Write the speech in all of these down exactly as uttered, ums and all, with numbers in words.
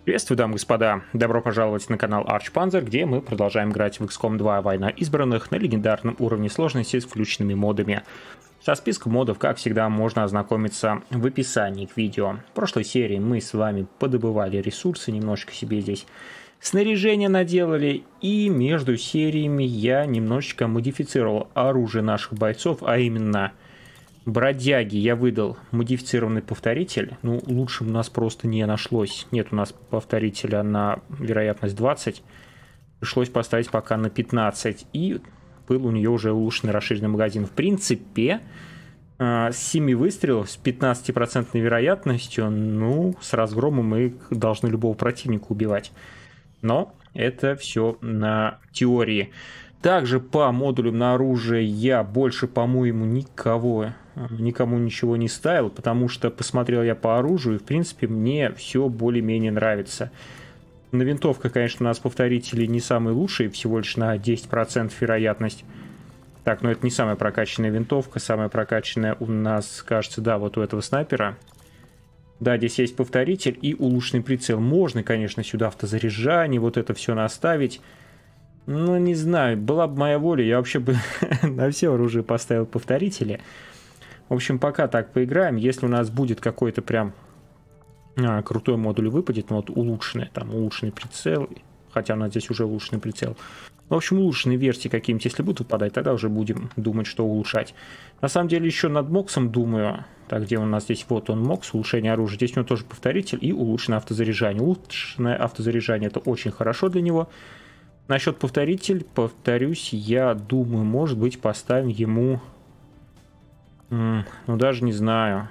Приветствую, дамы и господа! Добро пожаловать на канал Archpanzer, где мы продолжаем играть в икс ком два Война избранных на легендарном уровне сложности с включенными модами. Со списком модов, как всегда, можно ознакомиться в описании к видео. В прошлой серии мы с вами подобывали ресурсы, немножечко себе здесь снаряжение наделали, и между сериями я немножечко модифицировал оружие наших бойцов, а именно... Бродяги я выдал модифицированный повторитель. Ну, лучше у нас просто не нашлось. Нет у нас повторителя на вероятность двадцать. Пришлось поставить пока на пятнадцать. И был у нее уже улучшенный расширенный магазин. В принципе, с семи выстрелов, с пятнадцатипроцентной вероятностью, ну, с разгромом мы должны любого противника убивать. Но это все на теории. Также по модулям на оружие я больше, по-моему, никого, никому ничего не ставил, потому что посмотрел я по оружию, и, в принципе, мне все более-менее нравится. На винтовках, конечно, у нас повторители не самые лучшие, всего лишь на десять процентов вероятность. Так, но это не самая прокачанная винтовка, самая прокачанная у нас, кажется, да, вот у этого снайпера. Да, здесь есть повторитель и улучшенный прицел. Можно, конечно, сюда автозаряжание, вот это все наставить. Ну, не знаю, была бы моя воля, я вообще бы на все оружие поставил повторители. В общем, пока так поиграем. Если у нас будет какой-то прям а, крутой модуль выпадет, ну вот улучшенный, там улучшенный прицел, хотя у нас здесь уже улучшенный прицел. В общем, улучшенные версии какие-нибудь, если будут выпадать, тогда уже будем думать, что улучшать. На самом деле, еще над моксом думаю. Так, где у нас здесь? Вот он, мокс, улучшение оружия. Здесь у него тоже повторитель и улучшенное автозаряжание. Улучшенное автозаряжание — это очень хорошо для него. Насчет повторитель, повторюсь, я думаю, может быть, поставим ему, ну, даже не знаю,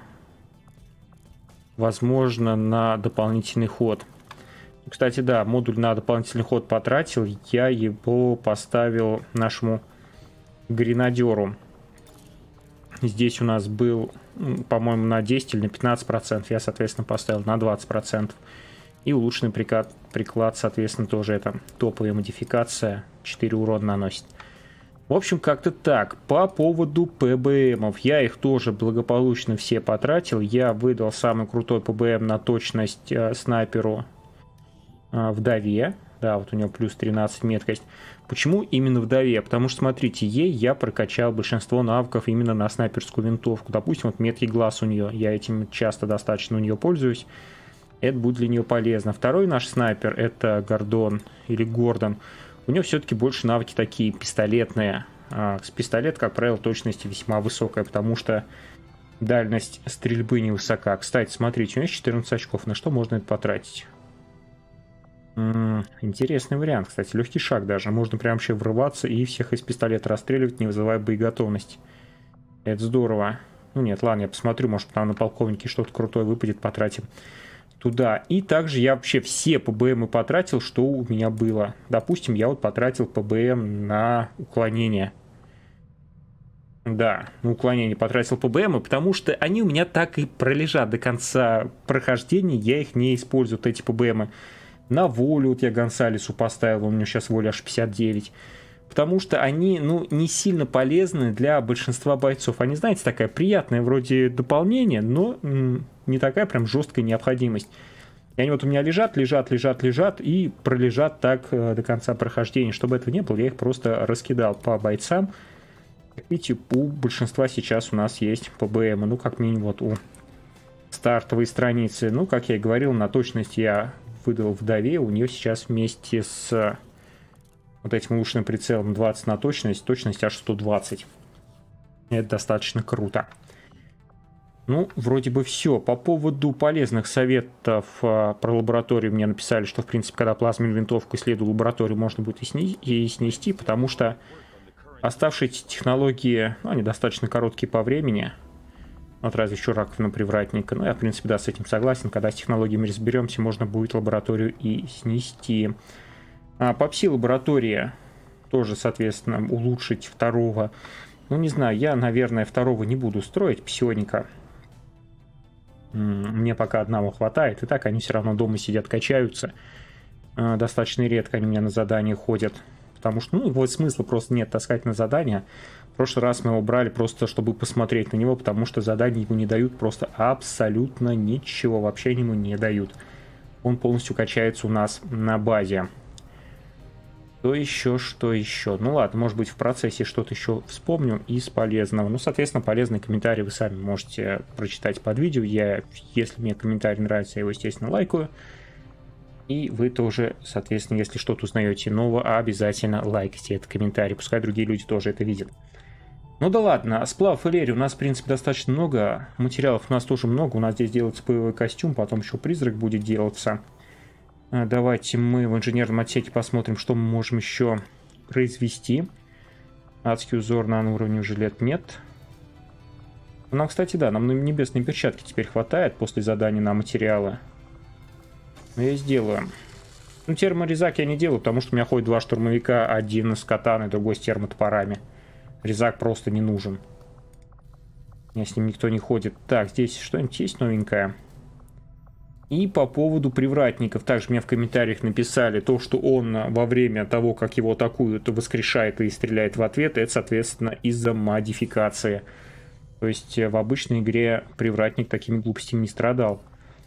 возможно, на дополнительный ход. Кстати, да, модуль на дополнительный ход потратил, я его поставил нашему гренадеру. Здесь у нас был, по-моему, на десять или на пятнадцать процентов, я, соответственно, поставил на двадцать процентов. И улучшенный приклад, приклад, соответственно, тоже это топовая модификация. четыре урона наносит. В общем, как-то так. По поводу ПБМов. Я их тоже благополучно все потратил. Я выдал самый крутой ПБМ на точность э, снайперу э, вдове. Да, вот у него плюс тринадцать меткость. Почему именно вдове? Потому что, смотрите, ей я прокачал большинство навыков именно на снайперскую винтовку. Допустим, вот меткий глаз у нее. Я этим часто достаточно у нее пользуюсь. Это будет для нее полезно. Второй наш снайпер — это Гордон или Гордон. У него все-таки больше навыки такие пистолетные. А с пистолет, как правило, точность весьма высокая, потому что дальность стрельбы невысока. Кстати, смотрите, у него есть четырнадцать очков. На что можно это потратить? М-м, интересный вариант, кстати. Легкий шаг даже. Можно прям вообще врываться и всех из пистолета расстреливать, не вызывая боеготовность. Это здорово. Ну нет, ладно, я посмотрю, может там на полковнике что-то крутое выпадет, потратим туда. И также я вообще все ПБМы потратил, что у меня было. Допустим, я вот потратил ПБМ на уклонение. Да, на уклонение потратил ПБМы, потому что они у меня так и пролежат до конца прохождения. Я их не использую, вот эти ПБМы. На волю вот я Гонсалесу поставил, у меня сейчас воля аж пятьдесят девять. Потому что они, ну, не сильно полезны для большинства бойцов. Они, знаете, такая приятная вроде дополнение, но м- не такая прям жесткая необходимость. И они вот у меня лежат, лежат, лежат, лежат и пролежат так э, до конца прохождения. Чтобы этого не было, я их просто раскидал по бойцам. Как видите, у большинства сейчас у нас есть ПБМ. Ну, как минимум, вот у стартовой страницы. Ну, как я и говорил, на точность я выдал вдове. У нее сейчас вместе с... вот этим улучшенным прицелом двадцать на точность, точность аж сто двадцать. Это достаточно круто. Ну, вроде бы все. По поводу полезных советов а, про лабораторию мне написали, что, в принципе, когда плазменную винтовку исследую лабораторию, можно будет и, сни и снести, потому что оставшиеся технологии, ну, они достаточно короткие по времени. Вот разве еще раковина привратника. Ну, я, в принципе, да, с этим согласен. Когда с технологиями разберемся, можно будет лабораторию и снести. А по пси-лаборатории тоже, соответственно, улучшить второго. Ну, не знаю, я, наверное, второго не буду строить, псионика. Мне пока одного хватает. И так они все равно дома сидят, качаются. Достаточно редко они у меня на задания ходят. Потому что, ну, его смысла просто нет таскать на задания. В прошлый раз мы его брали просто, чтобы посмотреть на него, потому что задания ему не дают просто абсолютно ничего. Вообще ему не дают. он полностью качается у нас на базе. Что еще, что еще? Ну ладно, может быть в процессе что-то еще вспомню из полезного. Ну, соответственно, полезные комментарии вы сами можете прочитать под видео. Я, если мне комментарий нравится, я его, естественно, лайкаю. И вы тоже, соответственно, если что-то узнаете нового, обязательно лайкайте этот комментарий. Пускай другие люди тоже это видят. Ну да ладно, сплав Элери у нас, в принципе, достаточно много. Материалов у нас тоже много. У нас здесь делается боевой костюм, потом еще призрак будет делаться. Давайте мы в инженерном отсеке посмотрим, что мы можем еще произвести. Адский узор на уровне жилет нет. Нам, кстати, да, нам на небесные перчатки теперь хватает после задания на материалы. Но я сделаю. Ну, терморезак я не делаю, потому что у меня ходит два штурмовика, один с катаной, другой с термотопорами. Резак просто не нужен. У меня с ним никто не ходит. Так, здесь что-нибудь есть новенькое? И по поводу привратников, также мне в комментариях написали то, что он во время того, как его атакуют, воскрешает и стреляет в ответ, это, соответственно, из-за модификации. То есть в обычной игре привратник такими глупостями не страдал.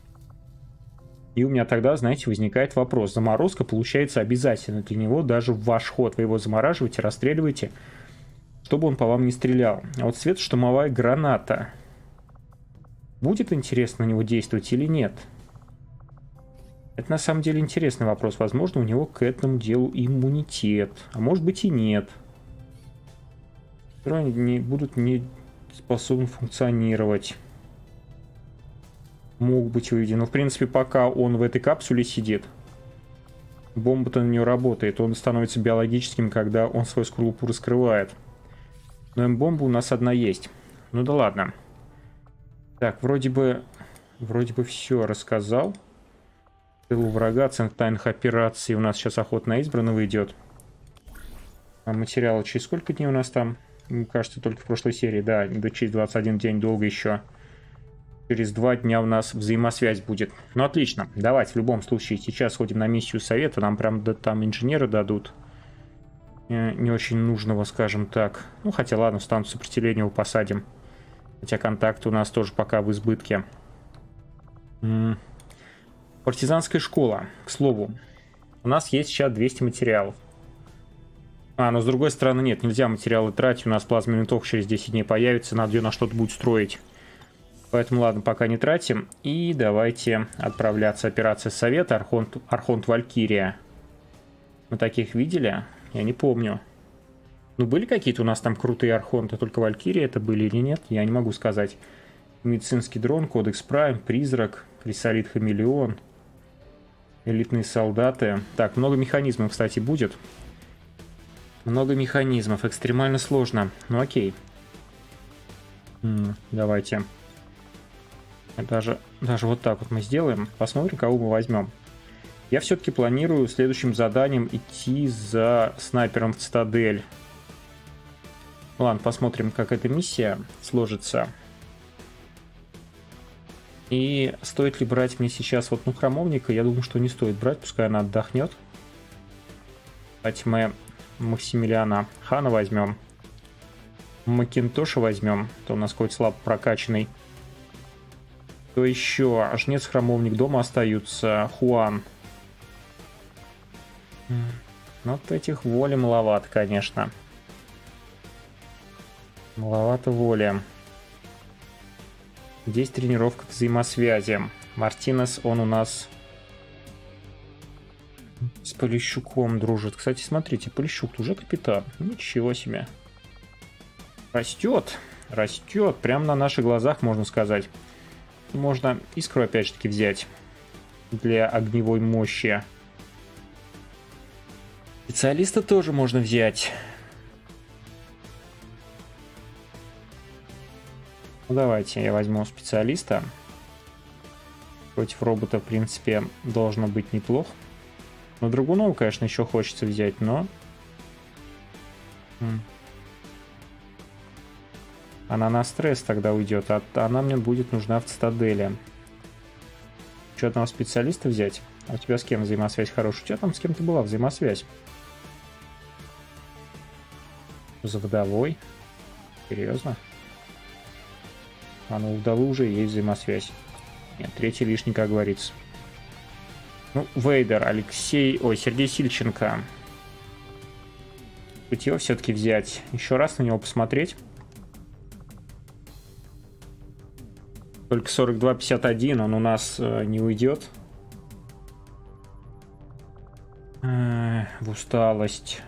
И у меня тогда, знаете, возникает вопрос. Заморозка получается обязательно для него, даже в ваш ход вы его замораживаете, расстреливаете, чтобы он по вам не стрелял. А вот светоштурмовая граната. Будет интересно на него действовать или нет? Это на самом деле интересный вопрос. Возможно, у него к этому делу иммунитет. А может быть и нет. Они не будут не способны функционировать. Могут быть выведены. Но, в принципе, пока он в этой капсуле сидит, бомба-то на нее работает. Он становится биологическим, когда он свою скорлупу раскрывает. Но М-бомба у нас одна есть. Ну да ладно. Так, вроде бы... Вроде бы все рассказал. Тылу врага, центр тайных операций. У нас сейчас охота на избранного идет. А материалы через сколько дней у нас там? Мне кажется, только в прошлой серии. Да, через двадцать один день, долго еще. Через два дня у нас взаимосвязь будет. Ну, отлично. Давайте, в любом случае, сейчас ходим на миссию совета. Нам прям да, там инженеры дадут. Э, не очень нужного, скажем так. Ну, хотя, ладно, стану сопротивления его посадим. Хотя контакты у нас тоже пока в избытке. М -м. Партизанская школа, к слову. У нас есть сейчас двести материалов. А, но с другой стороны, нет, нельзя материалы тратить. У нас плазменный ток через десять дней появится. Надо ее на что-то будет строить. Поэтому, ладно, пока не тратим. И давайте отправляться. Операция совета. Архонт, Архонт Валькирия. Мы таких видели? Я не помню. Ну, были какие-то у нас там крутые архонты, только Валькирия это были или нет? Я не могу сказать. Медицинский дрон, Кодекс Прайм, Призрак, Крисолит Хамелеон. Элитные солдаты. Так, много механизмов, кстати, будет. Много механизмов. Экстремально сложно. Ну окей. М-м, давайте. Даже, даже вот так вот мы сделаем. Посмотрим, кого мы возьмем. Я все-таки планирую следующим заданием идти за снайпером в цитадель. Ладно, посмотрим, как эта миссия сложится. И стоит ли брать мне сейчас вот ну храмовника? Я думаю, что не стоит брать, пускай она отдохнет. Давайте мы Максимилиана Хана возьмем. Макинтоша возьмем. То у нас какой-то слабо прокачанный. То еще? Жнец, храмовник дома остаются. Хуан. Вот этих воли маловато, конечно. Маловато воли. Здесь тренировка к взаимосвязи. Мартинес, он у нас с Полищуком дружит. Кстати, смотрите, Полищук уже капитан. Ничего себе. Растет. Растет. Прямо на наших глазах, можно сказать. Можно искру, опять же таки, взять. Для огневой мощи. Специалиста тоже можно взять. Ну, давайте я возьму специалиста. Против робота, в принципе, должно быть неплохо. Но Драгунова, конечно, еще хочется взять, но... Она на стресс тогда уйдет, а она мне будет нужна в цитадели. Еще одного специалиста взять? А у тебя с кем взаимосвязь хорошая? У тебя там с кем-то была взаимосвязь? За вдовой? Серьезно? А ну, у вдовы уже есть взаимосвязь. Нет, третий лишний, как говорится. Ну, Вейдер, Алексей... Ой, Сергей Сильченко. Его все-таки взять. Еще раз на него посмотреть. Только сорок два пятьдесят один, он у нас э, не уйдет. Э, в усталость.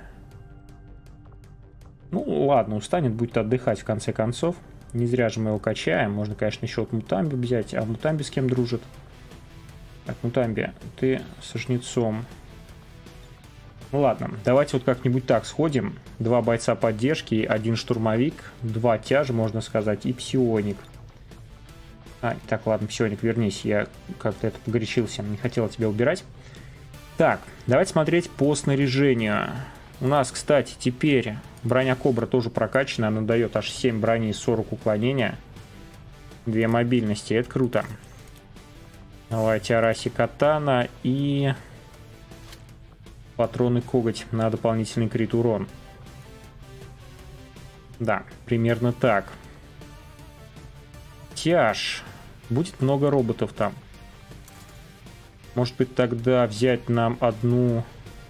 Ну, ладно, устанет, будет отдыхать в конце концов. Не зря же мы его качаем. Можно, конечно, еще вот Мутамби взять. А Мутамби с кем дружит? Так, Мутамби, ты со жнецом. Ну ладно, давайте вот как-нибудь так сходим. Два бойца поддержки, один штурмовик, два тяжа, можно сказать, и псионик. А, так, ладно, псионик, вернись, я как-то это погорячился, не хотел тебя убирать. Так, давайте смотреть по снаряжению. У нас, кстати, теперь броня Кобра тоже прокачана, она дает аж семь брони и сорок уклонения. Две мобильности, это круто. Давайте Араси Катана и... Патроны Коготь на дополнительный крит урон. Да, примерно так. Тяж. Будет много роботов там. Может быть, тогда взять нам одну...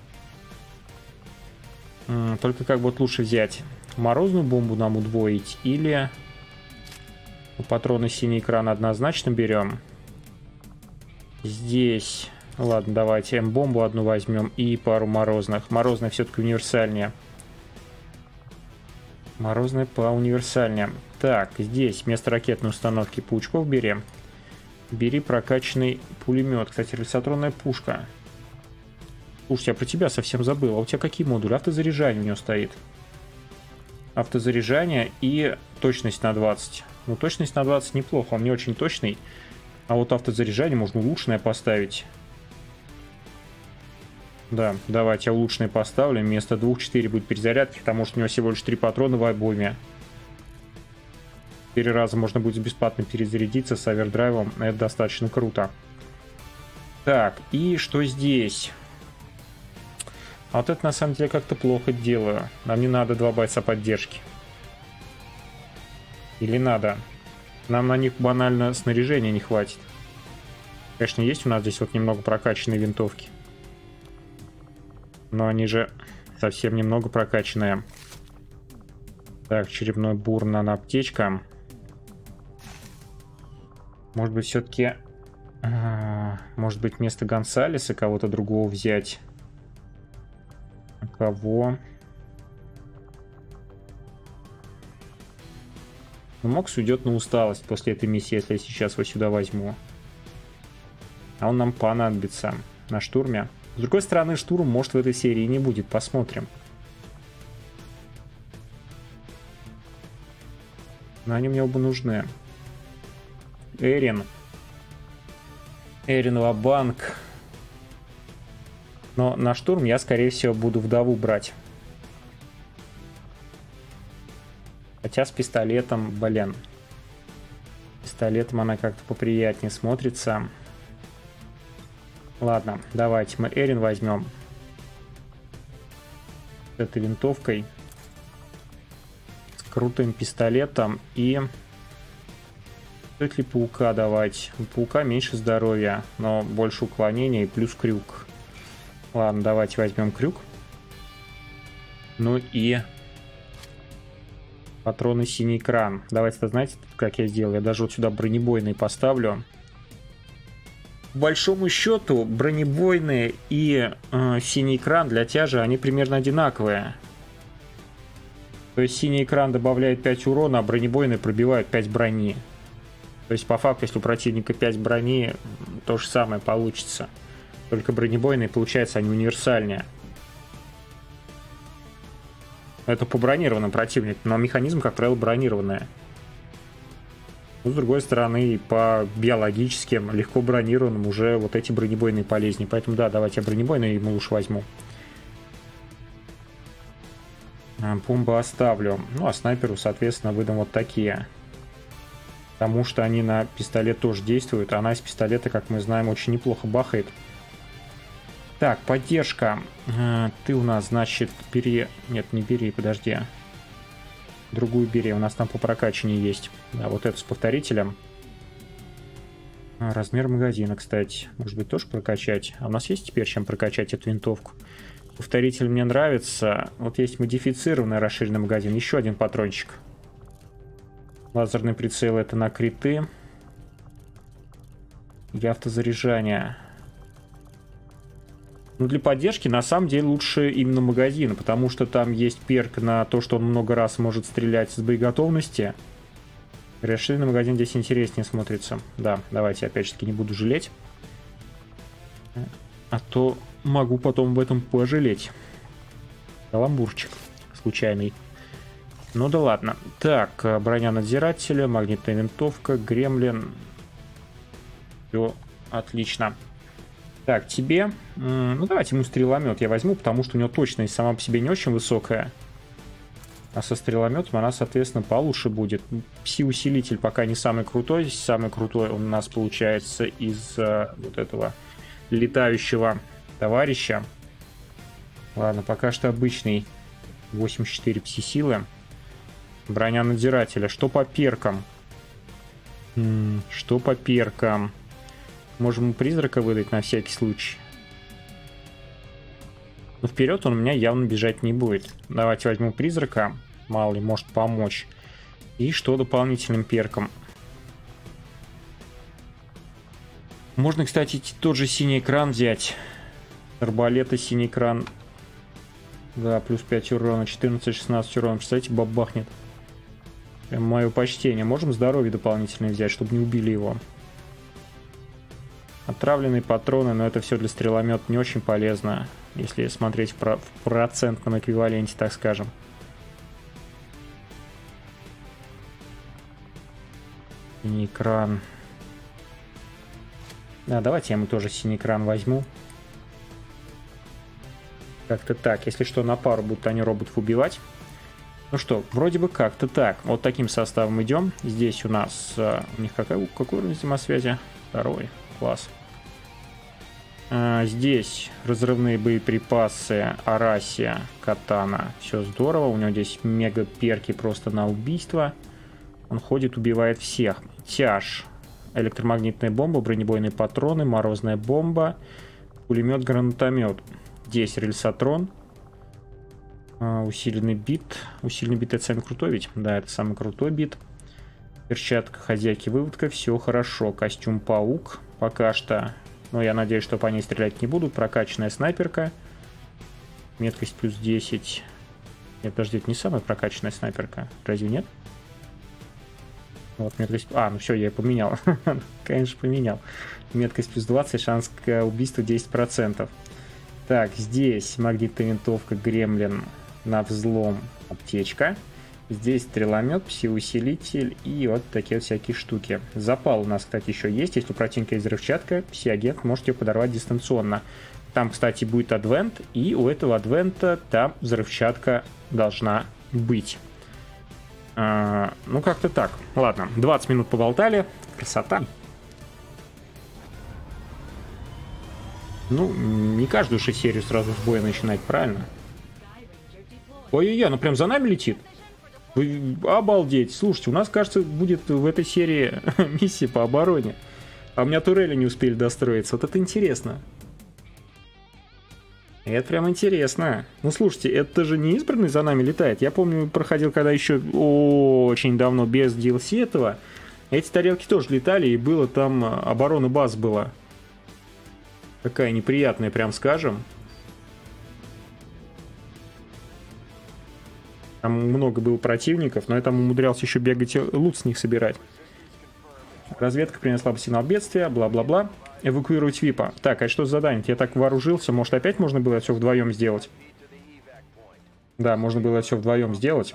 Только как вот лучше взять? Морозную бомбу нам удвоить или... Патроны синий экран однозначно берем. Здесь... Ладно, давайте М-бомбу одну возьмем и пару морозных. Морозная все-таки универсальнее. Морозная по универсальнее. Так, здесь вместо ракетной установки паучков берем. Бери прокачанный пулемет. Кстати, рельсотронная пушка. Слушай, я про тебя совсем забыл. А у тебя какие модули? Автозаряжание у него стоит. Автозаряжание и точность на двадцать. Ну, точность на двадцать неплохо. Он не очень точный. А вот автозаряжание можно улучшенное поставить. Да, давайте улучшенное поставлю. Вместо двух-четыре будет перезарядки, потому что у него всего лишь три патрона в обойме. Четыре раза можно будет бесплатно перезарядиться с овердрайвом. Это достаточно круто. Так, и что здесь? А вот это на самом деле как-то плохо делаю. Нам не надо два бойца поддержки. Или надо? Нам на них банально снаряжения не хватит. Конечно, есть у нас здесь вот немного прокачанные винтовки. Но они же совсем немного прокачанные. Так, черепной бур, наноаптечка. Может быть, все-таки... Может быть, вместо Гонсалеса кого-то другого взять. Кого? Ну, Мокс уйдет на усталость после этой миссии, если я сейчас его сюда возьму. А он нам понадобится на штурме. С другой стороны, штурм может в этой серии не будет. Посмотрим. Но они мне оба нужны. Эрин. Эрин ва-банк. Но на штурм я, скорее всего, буду вдову брать. Хотя с пистолетом, блин. Пистолетом она как-то поприятнее смотрится. Ладно, давайте мы Эрин возьмем. С этой винтовкой. С крутым пистолетом. И... Стоит ли паука давать? У паука меньше здоровья, но больше уклонения и плюс крюк. Ладно, давайте возьмем крюк. Ну и... Патроны синий экран. Давайте, знаете, как я сделаю? Я даже вот сюда бронебойные поставлю. По большому счету, бронебойные и э, синий экран для тяжа, они примерно одинаковые. То есть синий экран добавляет пять урона, а бронебойные пробивают пять брони. То есть по факту, если у противника пять брони, то же самое получится. Только бронебойные, получается, они универсальнее. Это по бронированным противникам, но механизм, как правило, бронированный. Но, с другой стороны, по биологическим, легко бронированным уже вот эти бронебойные полезнее. Поэтому да, давайте я бронебойные ему лучше возьму. Бомбу оставлю. Ну, а снайперу, соответственно, выдам вот такие. Потому что они на пистолет тоже действуют. Она из пистолета, как мы знаем, очень неплохо бахает. Так, поддержка. Ты у нас, значит, бери... Нет, не бери, подожди. Другую бери. У нас там по прокачанию есть. Да, вот эту с повторителем. А, размер магазина, кстати. Может быть, тоже прокачать? А у нас есть теперь чем прокачать эту винтовку? Повторитель мне нравится. Вот есть модифицированный расширенный магазин. Еще один патрончик. Лазерный прицел — это на криты. И автозаряжание. Ну, для поддержки на самом деле лучше именно магазин, потому что там есть перк на то, что он много раз может стрелять с боеготовности. Расширенный магазин здесь интереснее смотрится. Да, давайте опять же таки не буду жалеть. А то могу потом в этом пожалеть. Каламбурчик случайный. Ну да ладно. Так, броня надзирателя, магнитная винтовка, гремлин. Все отлично. Так, тебе... Ну давайте ему стреломет я возьму, потому что у него точность сама по себе не очень высокая. А со стрелометом она, соответственно, получше будет. Пси-усилитель пока не самый крутой. Здесь самый крутой он у нас получается из uh, вот этого летающего товарища. Ладно, пока что обычный. восемьдесят четыре пси-силы. Броня надзирателя. Что по перкам? М-м, что по перкам? Можем ему призрака выдать на всякий случай. Но вперед он у меня явно бежать не будет. Давайте возьму призрака. Мало ли, может помочь. И что дополнительным перком? Можно, кстати, тот же синий экран взять. Арбалета, синий экран. Да, плюс пять урона, четырнадцать-шестнадцать урона. Представляете, бабахнет. Прям мое почтение. Можем здоровье дополнительное взять, чтобы не убили его. Отравленные патроны, но это все для стреломета не очень полезно, если смотреть про в процентном эквиваленте, так скажем. Синий экран. Да, давайте я ему тоже синий экран возьму. Как-то так. Если что, на пару будут они роботов убивать. Ну что, вроде бы как-то так. Вот таким составом идем. Здесь у нас... У них какой, какой уровень взаимосвязи? Второй. Класс. А, здесь разрывные боеприпасы, Арасия, Катана. Все здорово. У него здесь мега перки просто на убийство. Он ходит, убивает всех. Тяж. Электромагнитная бомба, бронебойные патроны, морозная бомба, пулемет, гранатомет. Здесь рельсотрон. А, усиленный бит. Усиленный бит — это самый крутой ведь? Да, это самый крутой бит. Перчатка хозяйки выводка. Все хорошо. Костюм паук. Пока что... Но я надеюсь, что по ней стрелять не будут. Прокачанная снайперка. Меткость плюс десять. Нет, подожди, это не самая прокачанная снайперка. Разве нет? Вот меткость... А, ну все, я ее поменял. Конечно, поменял. Меткость плюс двадцать, шанс к убийству десять процентов. Так, здесь магнитная винтовка, гремлин, на взлом, аптечка. Здесь стреломет, пси-усилитель и вот такие вот всякие штуки. Запал у нас, кстати, еще есть. Если у противника есть взрывчатка, пси-агент, можете ее подорвать дистанционно. Там, кстати, будет адвент, и у этого адвента там взрывчатка должна быть. А, ну, как-то так. Ладно, двадцать минут поболтали. Красота. Ну, не каждую же серию сразу с боя начинать, правильно? Ой-ой-ой, она прям за нами летит. Вы... Обалдеть. Слушайте, у нас, кажется, будет в этой серии миссия по обороне. А у меня турели не успели достроиться. Вот это интересно. Это прям интересно. Ну, слушайте, это же не избранный за нами летает. Я помню, проходил, когда еще очень давно без ди эл си этого. Эти тарелки тоже летали, и было там оборона баз была. Такая неприятная, прям скажем. Там много было противников, но я там умудрялся еще бегать и лут с них собирать. Разведка принесла бы сигнал бедствия, бла-бла-бла. Эвакуировать випа. Так, а что за задание? Я так вооружился, может опять можно было это все вдвоем сделать? Да, можно было это все вдвоем сделать.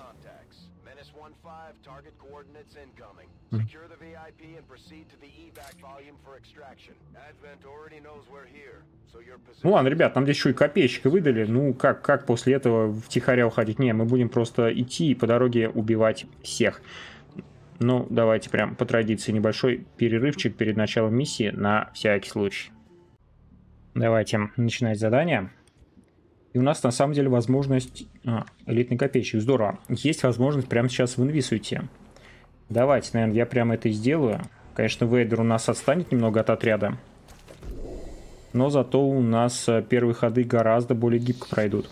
Ну ладно, ребят, нам здесь еще и копейщика выдали. Ну, как, как после этого втихаря уходить? Не, мы будем просто идти и по дороге убивать всех. Ну, давайте прям по традиции небольшой перерывчик перед началом миссии на всякий случай. Давайте начинать задание. И у нас на самом деле возможность... А, элитный копейщик, здорово. Есть возможность прямо сейчас в инвиз уйти. Давайте, наверное, я прямо это и сделаю. Конечно, Вейдер у нас отстанет немного от отряда. Но зато у нас первые ходы гораздо более гибко пройдут.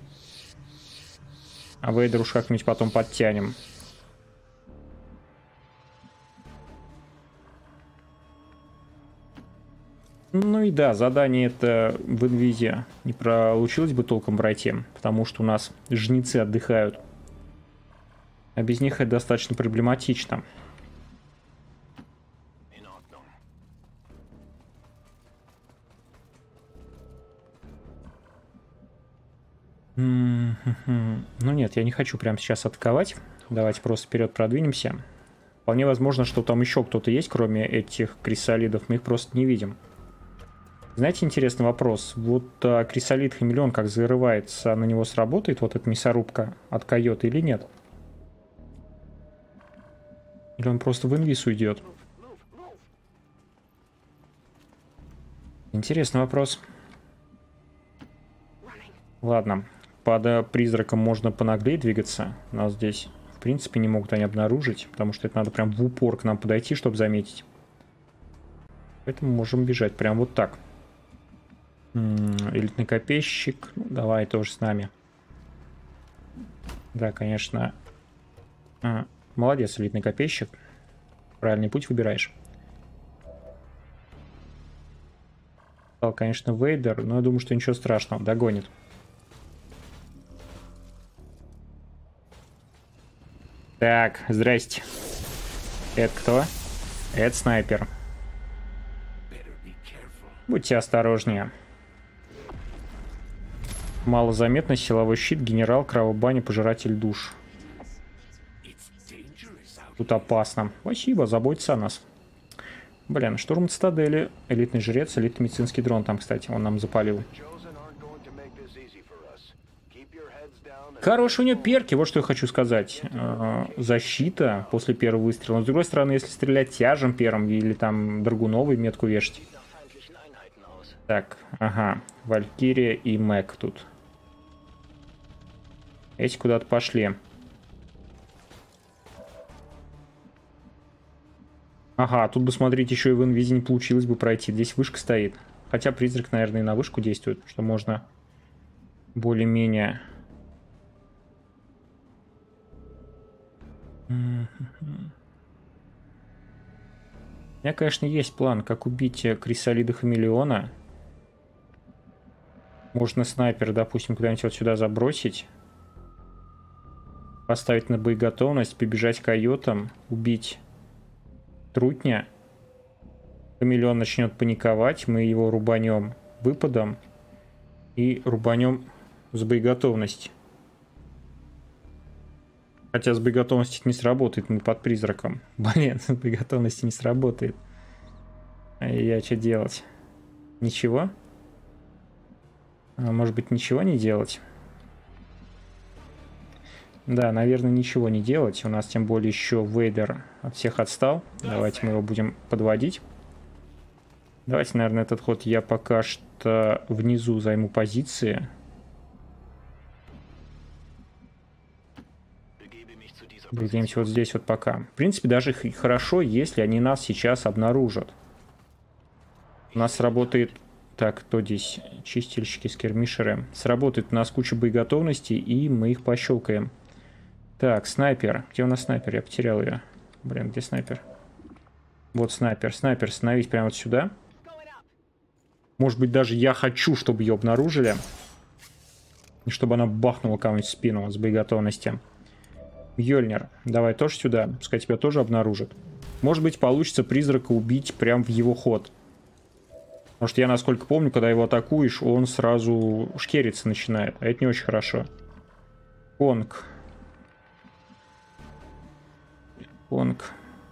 А Вейдер уж как-нибудь потом подтянем. Ну и да, задание это в инвизе не получилось бы толком пройти, потому что у нас жнецы отдыхают. А без них это достаточно проблематично. Ну нет, я не хочу прямо сейчас атаковать. Давайте просто вперед продвинемся. Вполне возможно, что там еще кто-то есть, кроме этих крисолидов. Мы их просто не видим. Знаете, интересный вопрос. Вот а, крисолид Хамелеон как зарывается, на него сработает вот эта мясорубка от койота или нет? Или он просто в инвиз уйдет? Интересный вопрос. Ладно. Под призраком можно понаглее двигаться. Нас здесь, в принципе, не могут они обнаружить, потому что это надо прям в упор к нам подойти, чтобы заметить. Поэтому можем бежать прям вот так. Элитный копейщик. Ну, давай тоже с нами. Да, конечно. А, молодец, элитный копейщик. Правильный путь выбираешь. Стал, конечно, Вейдер, но я думаю, что ничего страшного. Догонит. Так, здрасте. Это кто? Это снайпер. Будьте осторожнее. Малозаметно силовой щит, генерал, кровобаня, пожиратель душ. Тут опасно. Спасибо, заботится о нас. Блин, штурм цитадели, элитный жрец, элитный медицинский дрон там, кстати, он нам запалил. Хорошие у него перки, вот что я хочу сказать. Защита после первого выстрела. Но с другой стороны, если стрелять тяжем первым или там драгуновой метку вешать. Так, ага, Валькирия и Мэг тут. Эти куда-то пошли. Ага, тут бы, смотрите, еще и в инвизе не получилось бы пройти. Здесь вышка стоит. Хотя призрак, наверное, и на вышку действует, что можно более-менее... У меня, конечно, есть план, как убить крисолида Хамелеона. Можно снайпера, допустим, куда-нибудь вот сюда забросить. Поставить на боеготовность, побежать к койотам, убить трутня. Хамелеон начнет паниковать, мы его рубанем выпадом и рубанем с боеготовности. Хотя с боеготовности не сработает, мы под призраком. Блин, с боеготовности не сработает. А я что делать? Ничего? А может быть, ничего не делать? Да, наверное, ничего не делать. У нас тем более еще Вейдер от всех отстал. Давайте мы его будем подводить. Давайте, наверное, этот ход я пока что внизу займу позиции. Где-нибудь вот здесь вот пока. В принципе, даже хорошо, если они нас сейчас обнаружат. У нас сработает... Так, кто здесь? Чистильщики, скермишеры. Сработает у нас куча боеготовности, и мы их пощелкаем. Так, снайпер. Где у нас снайпер? Я потерял ее. Блин, где снайпер? Вот снайпер. Снайпер, становись прямо вот сюда. Может быть, даже я хочу, чтобы ее обнаружили. И чтобы она бахнула кого-нибудь в спину с боеготовности. Йольнер, давай тоже сюда. Пускай тебя тоже обнаружат. Может быть, получится призрака убить прям в его ход. Потому что я, насколько помню, когда его атакуешь, он сразу шкериться начинает. А это не очень хорошо. Конг. Конг.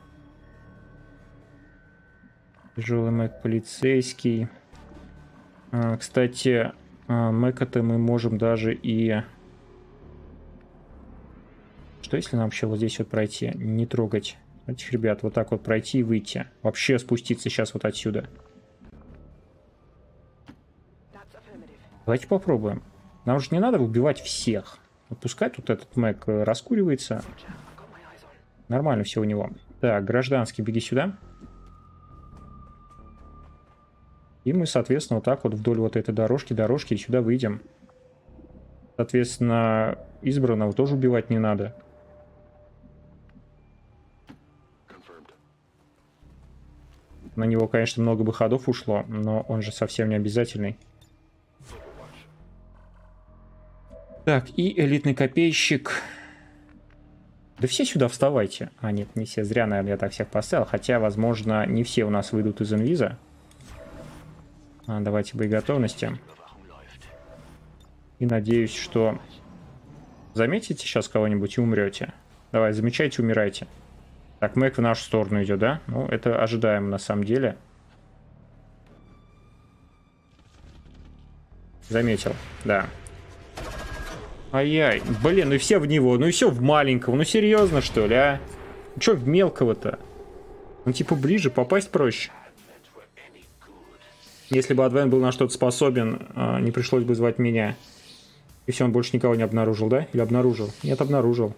Тяжелый Мэг полицейский. А, кстати, Мэка-то мы можем даже и... Что если нам вообще вот здесь вот пройти? Не трогать этих ребят. Вот так вот пройти и выйти. Вообще спуститься сейчас вот отсюда. Давайте попробуем. Нам же не надо убивать всех. Вот пускай тут этот Мэг раскуривается. Нормально все у него. Так, гражданский, беги сюда. И мы, соответственно, вот так вот вдоль вот этой дорожки, дорожки и сюда выйдем. Соответственно, избранного тоже убивать не надо. На него, конечно, много бы ходов ушло, но он же совсем не обязательный. Так, и элитный копейщик. Да все сюда вставайте. А, нет, не все. Зря, наверное, я так всех поставил. Хотя, возможно, не все у нас выйдут из инвиза. А, давайте боеготовности. И надеюсь, что заметите сейчас кого-нибудь и умрете. Давай, замечайте, умирайте. Так, Мэг в нашу сторону идет, да? Ну, это ожидаемо на самом деле. Заметил, да. Ай-яй, блин, ну и все в него, ну и все в маленького. Ну серьезно, что ли, а? Ну что в мелкого-то? Ну типа ближе, попасть проще. Если бы Адвен был на что-то способен, не пришлось бы звать меня. И все, он больше никого не обнаружил, да? Или обнаружил? Нет, обнаружил.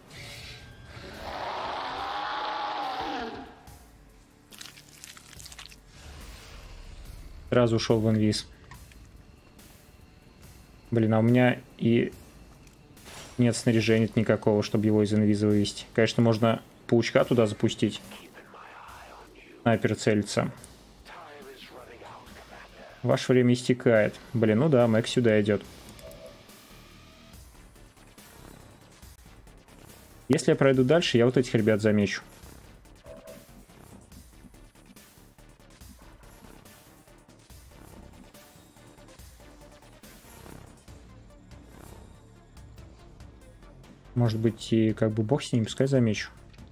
Сразу ушел в инвиз. Блин, а у меня и нет снаряжения никакого, чтобы его из инвиза вывести. Конечно, можно паучка туда запустить. Снайпер целится. Ваше время истекает. Блин, ну да, Мэг сюда идет. Если я пройду дальше, я вот этих ребят замечу. Может быть, и как бы бог с ним, пускай замечу.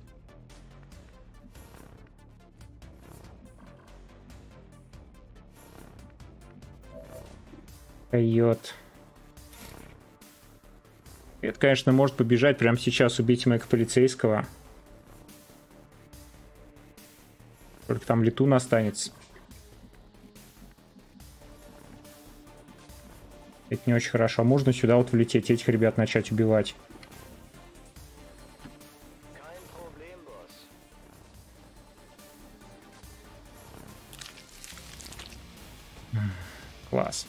Койот. Это, конечно, может побежать прямо сейчас, убить Мэка полицейского. Только там летун останется. Это не очень хорошо. Можно сюда вот влететь, этих ребят начать убивать. Класс.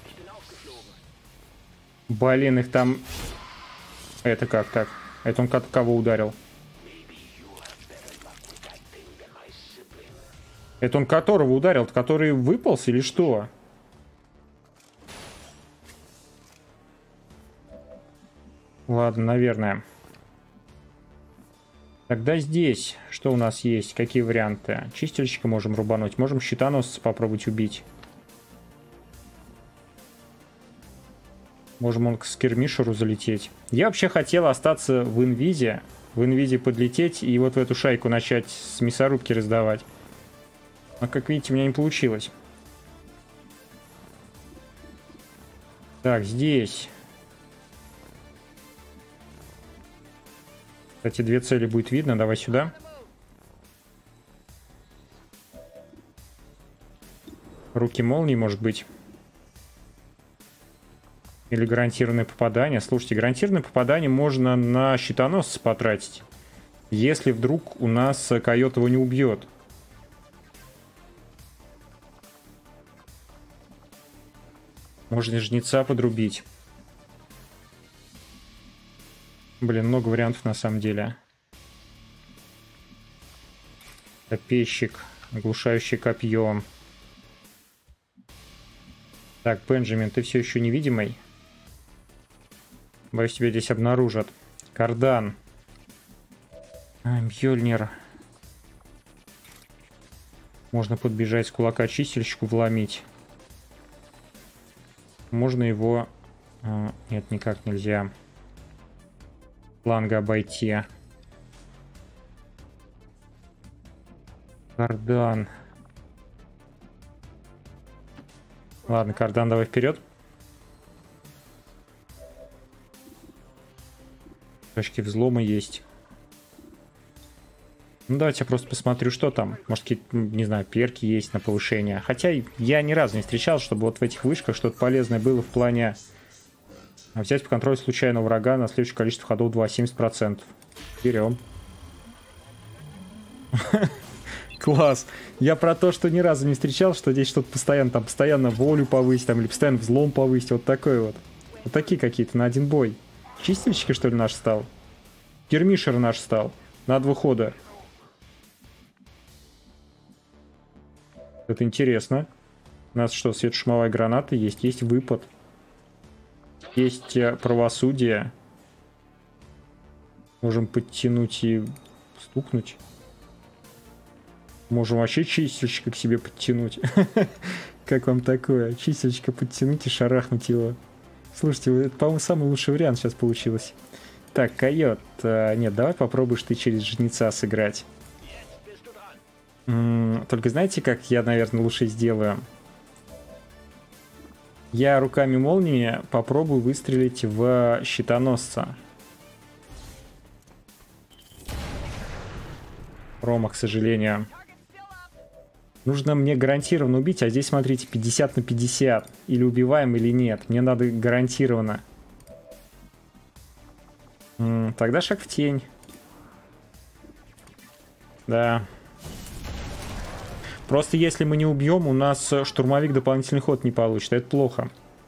Блин, их там... Это как так? Это он кого ударил? Это он которого ударил? Который выполз или что? Ладно, наверное. Тогда здесь что у нас есть? Какие варианты? Чистильщика можем рубануть. Можем щитоносца попробовать убить. Можем он к скирмишеру залететь. Я вообще хотел остаться в инвизе. В инвизе подлететь и вот в эту шайку начать с мясорубки раздавать. Но, как видите, у меня не получилось. Так, здесь. Кстати, две цели будет видно. Давай сюда. Руки молнии, может быть. Или гарантированное попадание. Слушайте, гарантированное попадание можно на щитоносца потратить. Если вдруг у нас койот его не убьет. Можно жнеца подрубить. Блин, много вариантов на самом деле. Копейщик, оглушающий копье. Так, Бенджамин, ты все еще невидимый? Боюсь, тебя здесь обнаружат. Кардан. А, Мьёльнир. Можно подбежать с кулака чистильщику, вломить. Можно его... А, нет, никак нельзя. Фланга обойти. Кардан. Ладно, Кардан, давай вперед. Точки взлома есть. Ну, давайте я просто посмотрю, что там. Может, какие-то, не знаю, перки есть на повышение. Хотя я ни разу не встречал, чтобы вот в этих вышках что-то полезное было в плане взять по контролю случайного врага на следующее количество ходов два, семьдесят процентов. Берем. Класс. Я про то, что ни разу не встречал, что здесь что-то постоянно, там, постоянно волю повысить, там, или постоянно взлом повысить, вот такой вот. Вот такие какие-то на один бой. Чистильщики, что ли, наш стал? Кермишер наш стал. На два хода. Это интересно. У нас что, светошумовая граната есть, есть выпад. Есть правосудие. Можем подтянуть и стукнуть. Можем вообще чистильщика к себе подтянуть. Как вам такое? Чистильщика подтянуть и шарахнуть его. Слушайте, это, по-моему, самый лучший вариант сейчас получилось. Так, койот. А, нет, давай попробуешь ты через жнеца сыграть. М-м, только знаете, как я, наверное, лучше сделаю? Я руками молнии попробую выстрелить в щитоносца. Рома, к сожалению. Нужно мне гарантированно убить, а здесь, смотрите, пятьдесят на пятьдесят. Или убиваем, или нет. Мне надо гарантированно. М-м, тогда шаг в тень. Да. Просто если мы не убьем, у нас штурмовик дополнительный ход не получит. Это плохо.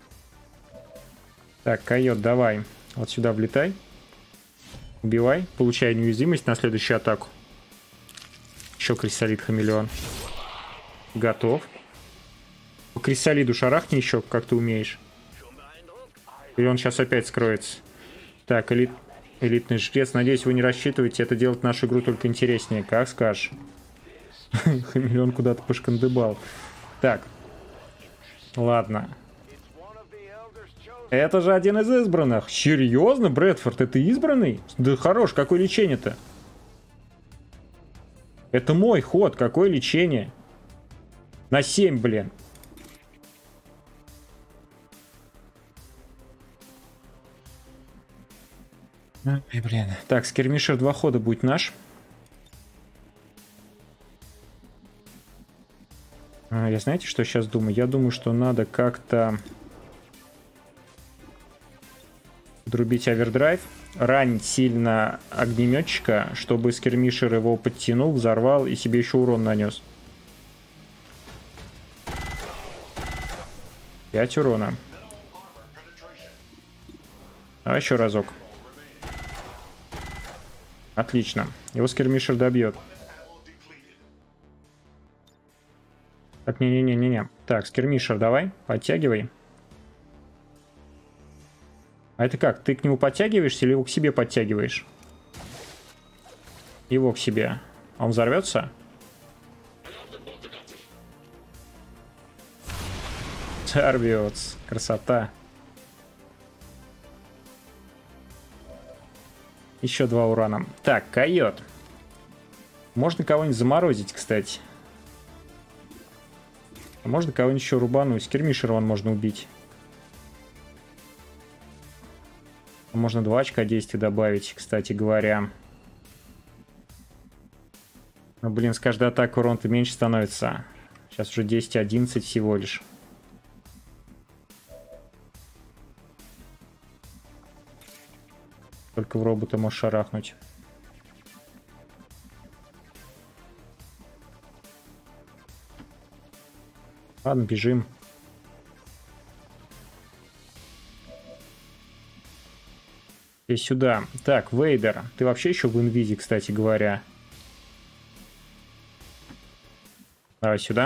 Так, койот, давай. Вот сюда влетай. Убивай. Получай неуязвимость на следующую атаку. Еще крисолит хамелеон. Готов. По крисолиду шарахни еще, как ты умеешь. И он сейчас опять скроется. Так, элит... элитный жрец. Надеюсь, вы не рассчитываете. Это делает нашу игру только интереснее. Как скажешь. Хамелеон куда-то пошкандыбал. Так. Ладно. Это же один из избранных. Серьезно, Брэдфорд, это избранный? Да хорош, какое лечение-то? Это мой ход, какое лечение? На семь, блин. Ой, блин. Так, скермишер два хода будет наш. А, я знаете, что сейчас думаю? Я думаю, что надо как-то друбить овердрайв, ранить сильно огнеметчика, чтобы скермишер его подтянул, взорвал и себе еще урон нанес. пять урона. А еще разок. Отлично. Его скермишер добьет. Так, не-не-не-не-не. Так, скермишер, давай, подтягивай. А это как? Ты к нему подтягиваешься или его к себе подтягиваешь? Его к себе. Он взорвется? Взорвется. Красота. Еще два урона. Так, койот. Можно кого-нибудь заморозить, кстати. А можно кого-нибудь еще рубануть. Скермишера вон можно убить. Можно два очка действия добавить, кстати говоря. Ну, блин, с каждой атакой урон-то меньше становится. Сейчас уже десять одиннадцать всего лишь. Только в робота можешь шарахнуть. Ладно, бежим. И сюда. Так, Вейдер. Ты вообще еще в инвизе, кстати говоря. Давай сюда.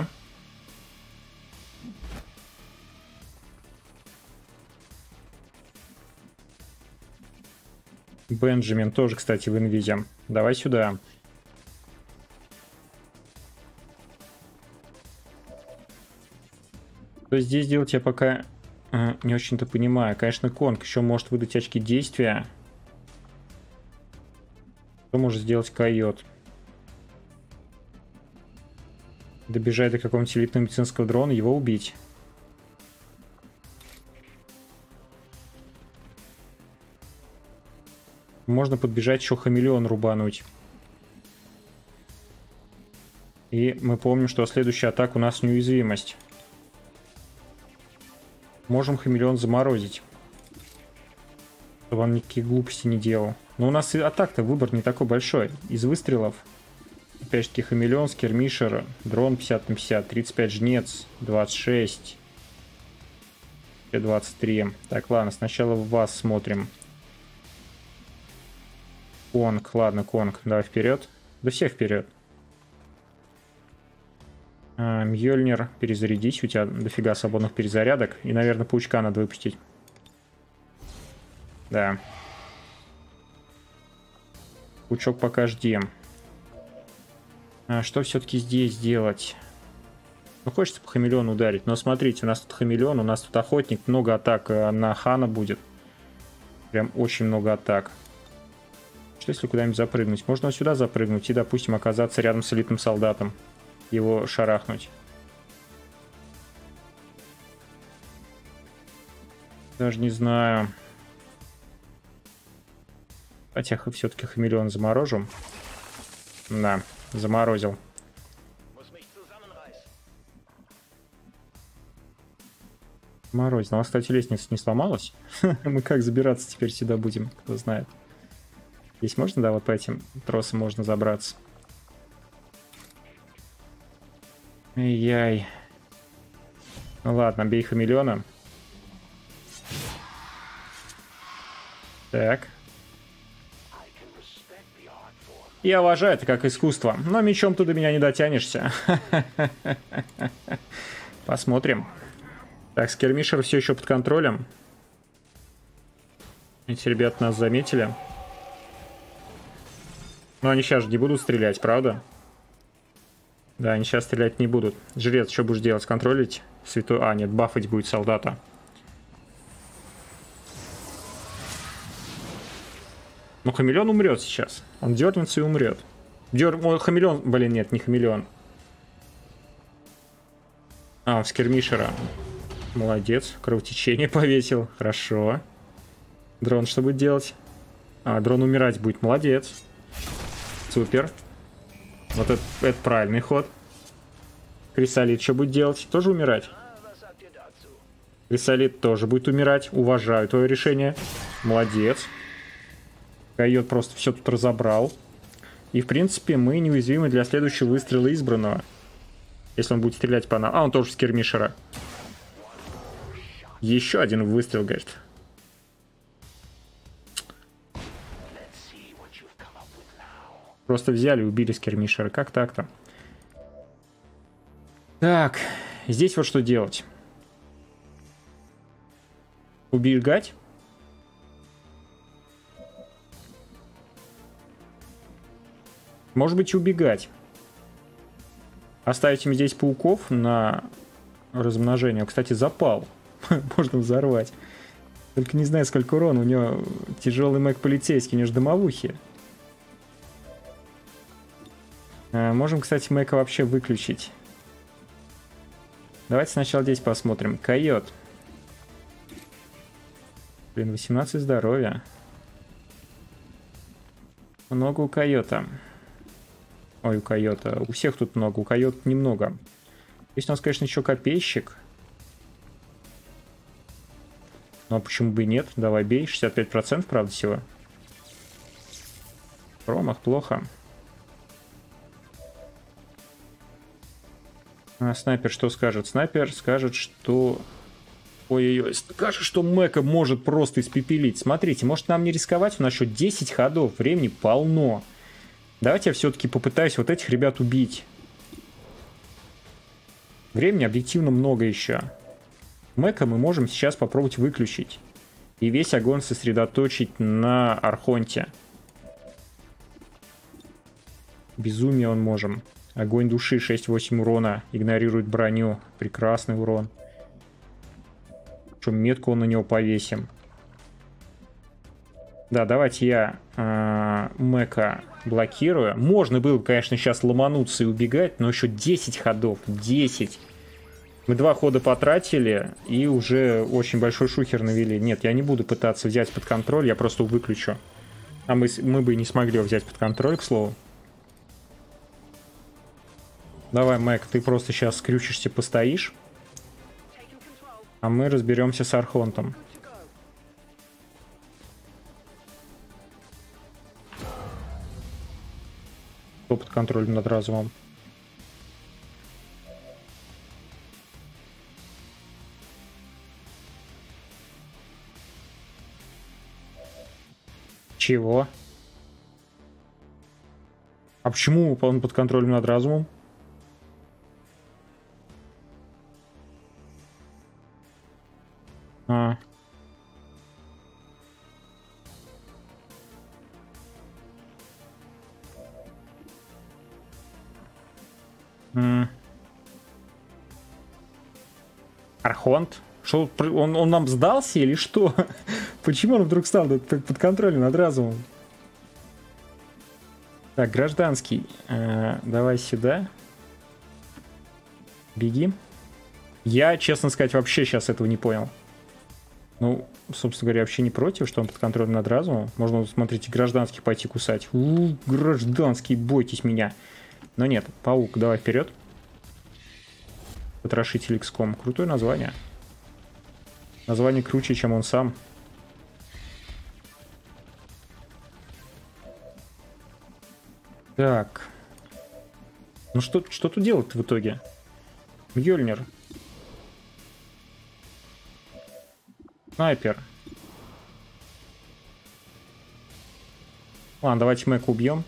Бенджамин тоже, кстати, в инвизе. Давай сюда. Что здесь делать, я пока э, не очень-то понимаю. Конечно, Конг еще может выдать очки действия. Что может сделать койот? Добежать до какого-нибудь элитного медицинского дрона, его убить. Можно подбежать еще хамелеон рубануть. И мы помним, что следующая атака у нас неуязвимость. Можем хамелеон заморозить. Чтобы он никакие глупости не делал. Но у нас и атак-то выбор не такой большой. Из выстрелов Опять же таки хамелеон, скермишер, дрон пятьдесят на пятьдесят, тридцать пять жнец, двадцать шесть, двадцать три. Так, ладно, сначала в вас смотрим. Конг, ладно, Конг, давай вперед. Да все вперед. А, Мьёльнир, перезарядись, у тебя дофига свободных перезарядок. И, наверное, паучка надо выпустить. Да. Паучок пока жди. А что все-таки здесь делать? Ну, хочется по хамелеону ударить. Но смотрите, у нас тут хамелеон, у нас тут охотник. Много атак на Хана будет. Прям очень много атак. Что если куда-нибудь запрыгнуть? Можно сюда запрыгнуть и, допустим, оказаться рядом с элитным солдатом. Его шарахнуть. Даже не знаю. Хотя все-таки хамелеон заморожу. Да, заморозил. Морозь. У нас, кстати, лестница не сломалась. Мы как забираться теперь сюда будем, кто знает. Здесь можно, да, вот по этим тросам можно забраться. Ай-яй. Ну ладно, бей хамелеона. Так. Я уважаю это как искусство, но мечом ты до меня не дотянешься. Посмотрим. Так, скермишер все еще под контролем. Эти ребята нас заметили. Но они сейчас же не будут стрелять, правда? Да, они сейчас стрелять не будут. Жрец, что будешь делать? Контролить? Святой... А, нет, бафать будет солдата. Ну, хамелеон умрет сейчас. Он дернется и умрет. Дер... Ой, хамелеон... Блин, нет, не хамелеон. А, в скермишера. Молодец. Кровотечение повесил. Хорошо. Дрон что будет делать? А, дрон умирать будет. Молодец. Супер. Вот это, это правильный ход. Крисолит что будет делать? Тоже умирать? Крисолит тоже будет умирать. Уважаю твое решение. Молодец. Койот просто все тут разобрал. И, в принципе, мы неуязвимы для следующего выстрела избранного. Если он будет стрелять по нам. А, он тоже скермишера. Еще один выстрел, говорит. Просто взяли и убили скермишера. Как так-то? Так, здесь вот что делать. Убегать? Может быть, убегать. Оставить им здесь пауков на размножение. Кстати, запал. Можно взорвать. Только не знаю, сколько урона. У него тяжелый мэг полицейский, у него же дымовухи. А, можем, кстати, мэка вообще выключить. Давайте сначала здесь посмотрим. Койот. Блин, восемнадцать здоровья. Много у койота. Ой, у койота. У всех тут много, у койота немного. Есть у нас, конечно, еще копейщик. Ну а почему бы и нет? Давай бей. шестьдесят пять процентов, правда, всего. Промах, плохо. А снайпер что скажет? Снайпер скажет, что... Ой-ой-ой, скажет, что Мэка может просто испепелить. Смотрите, может нам не рисковать? У нас еще десять ходов, времени полно. Давайте я все-таки попытаюсь вот этих ребят убить. Времени объективно много еще. Мэка мы можем сейчас попробовать выключить. И весь огонь сосредоточить на Архонте. Безумие он можем. Огонь души, шесть-восемь урона. Игнорирует броню. Прекрасный урон. Что, метку на него повесим. Да, давайте я э, Мэка блокирую. Можно было, конечно, сейчас ломануться и убегать, но еще десять ходов. десять. Мы два хода потратили и уже очень большой шухер навели. Нет, я не буду пытаться взять под контроль, я просто выключу. А мы, мы бы и не смогли взять под контроль, к слову. Давай, Мэг, ты просто сейчас скрючишься, постоишь. А мы разберемся с Архонтом. Кто под контролем над разумом? Чего? А почему он под контролем над разумом? А. М. Архонт? Что, он, он нам сдался или что? Почему он вдруг стал под контролем над разумом? Так, гражданский. Э, давай сюда. Беги. Я, честно сказать, вообще сейчас этого не понял. Ну, собственно говоря, вообще не против, что он под контролем над разумом. Можно, смотрите, гражданских пойти кусать. У, гражданский, бойтесь меня. Но нет, паук, давай вперед. Потрошитель икс ком. Крутое название. Название круче, чем он сам. Так. Ну что, что тут делать в итоге? Мьёльнир. Снайпер. Ладно, давайте Мэка убьем.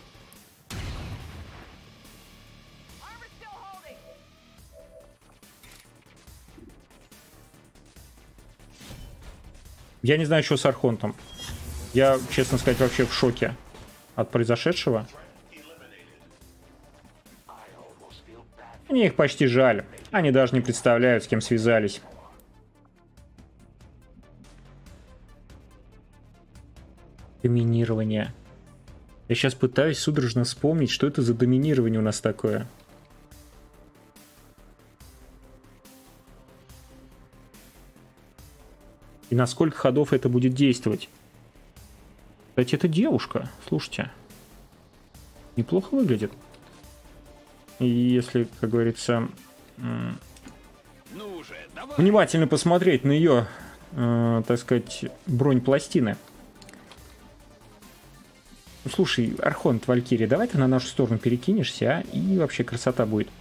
Я не знаю, что с Архонтом. Я, честно сказать, вообще в шоке от произошедшего. Мне их почти жаль. Они даже не представляют, с кем связались. Доминирование. Я сейчас пытаюсь судорожно вспомнить, что это за доминирование у нас такое. И на сколько ходов это будет действовать. Кстати, это девушка. Слушайте. Неплохо выглядит. И если, как говорится, ну же, внимательно посмотреть на ее, э, так сказать, бронепластины. Ну, слушай, Архонт, Валькирия, давай ты на нашу сторону перекинешься, а? И вообще красота будет.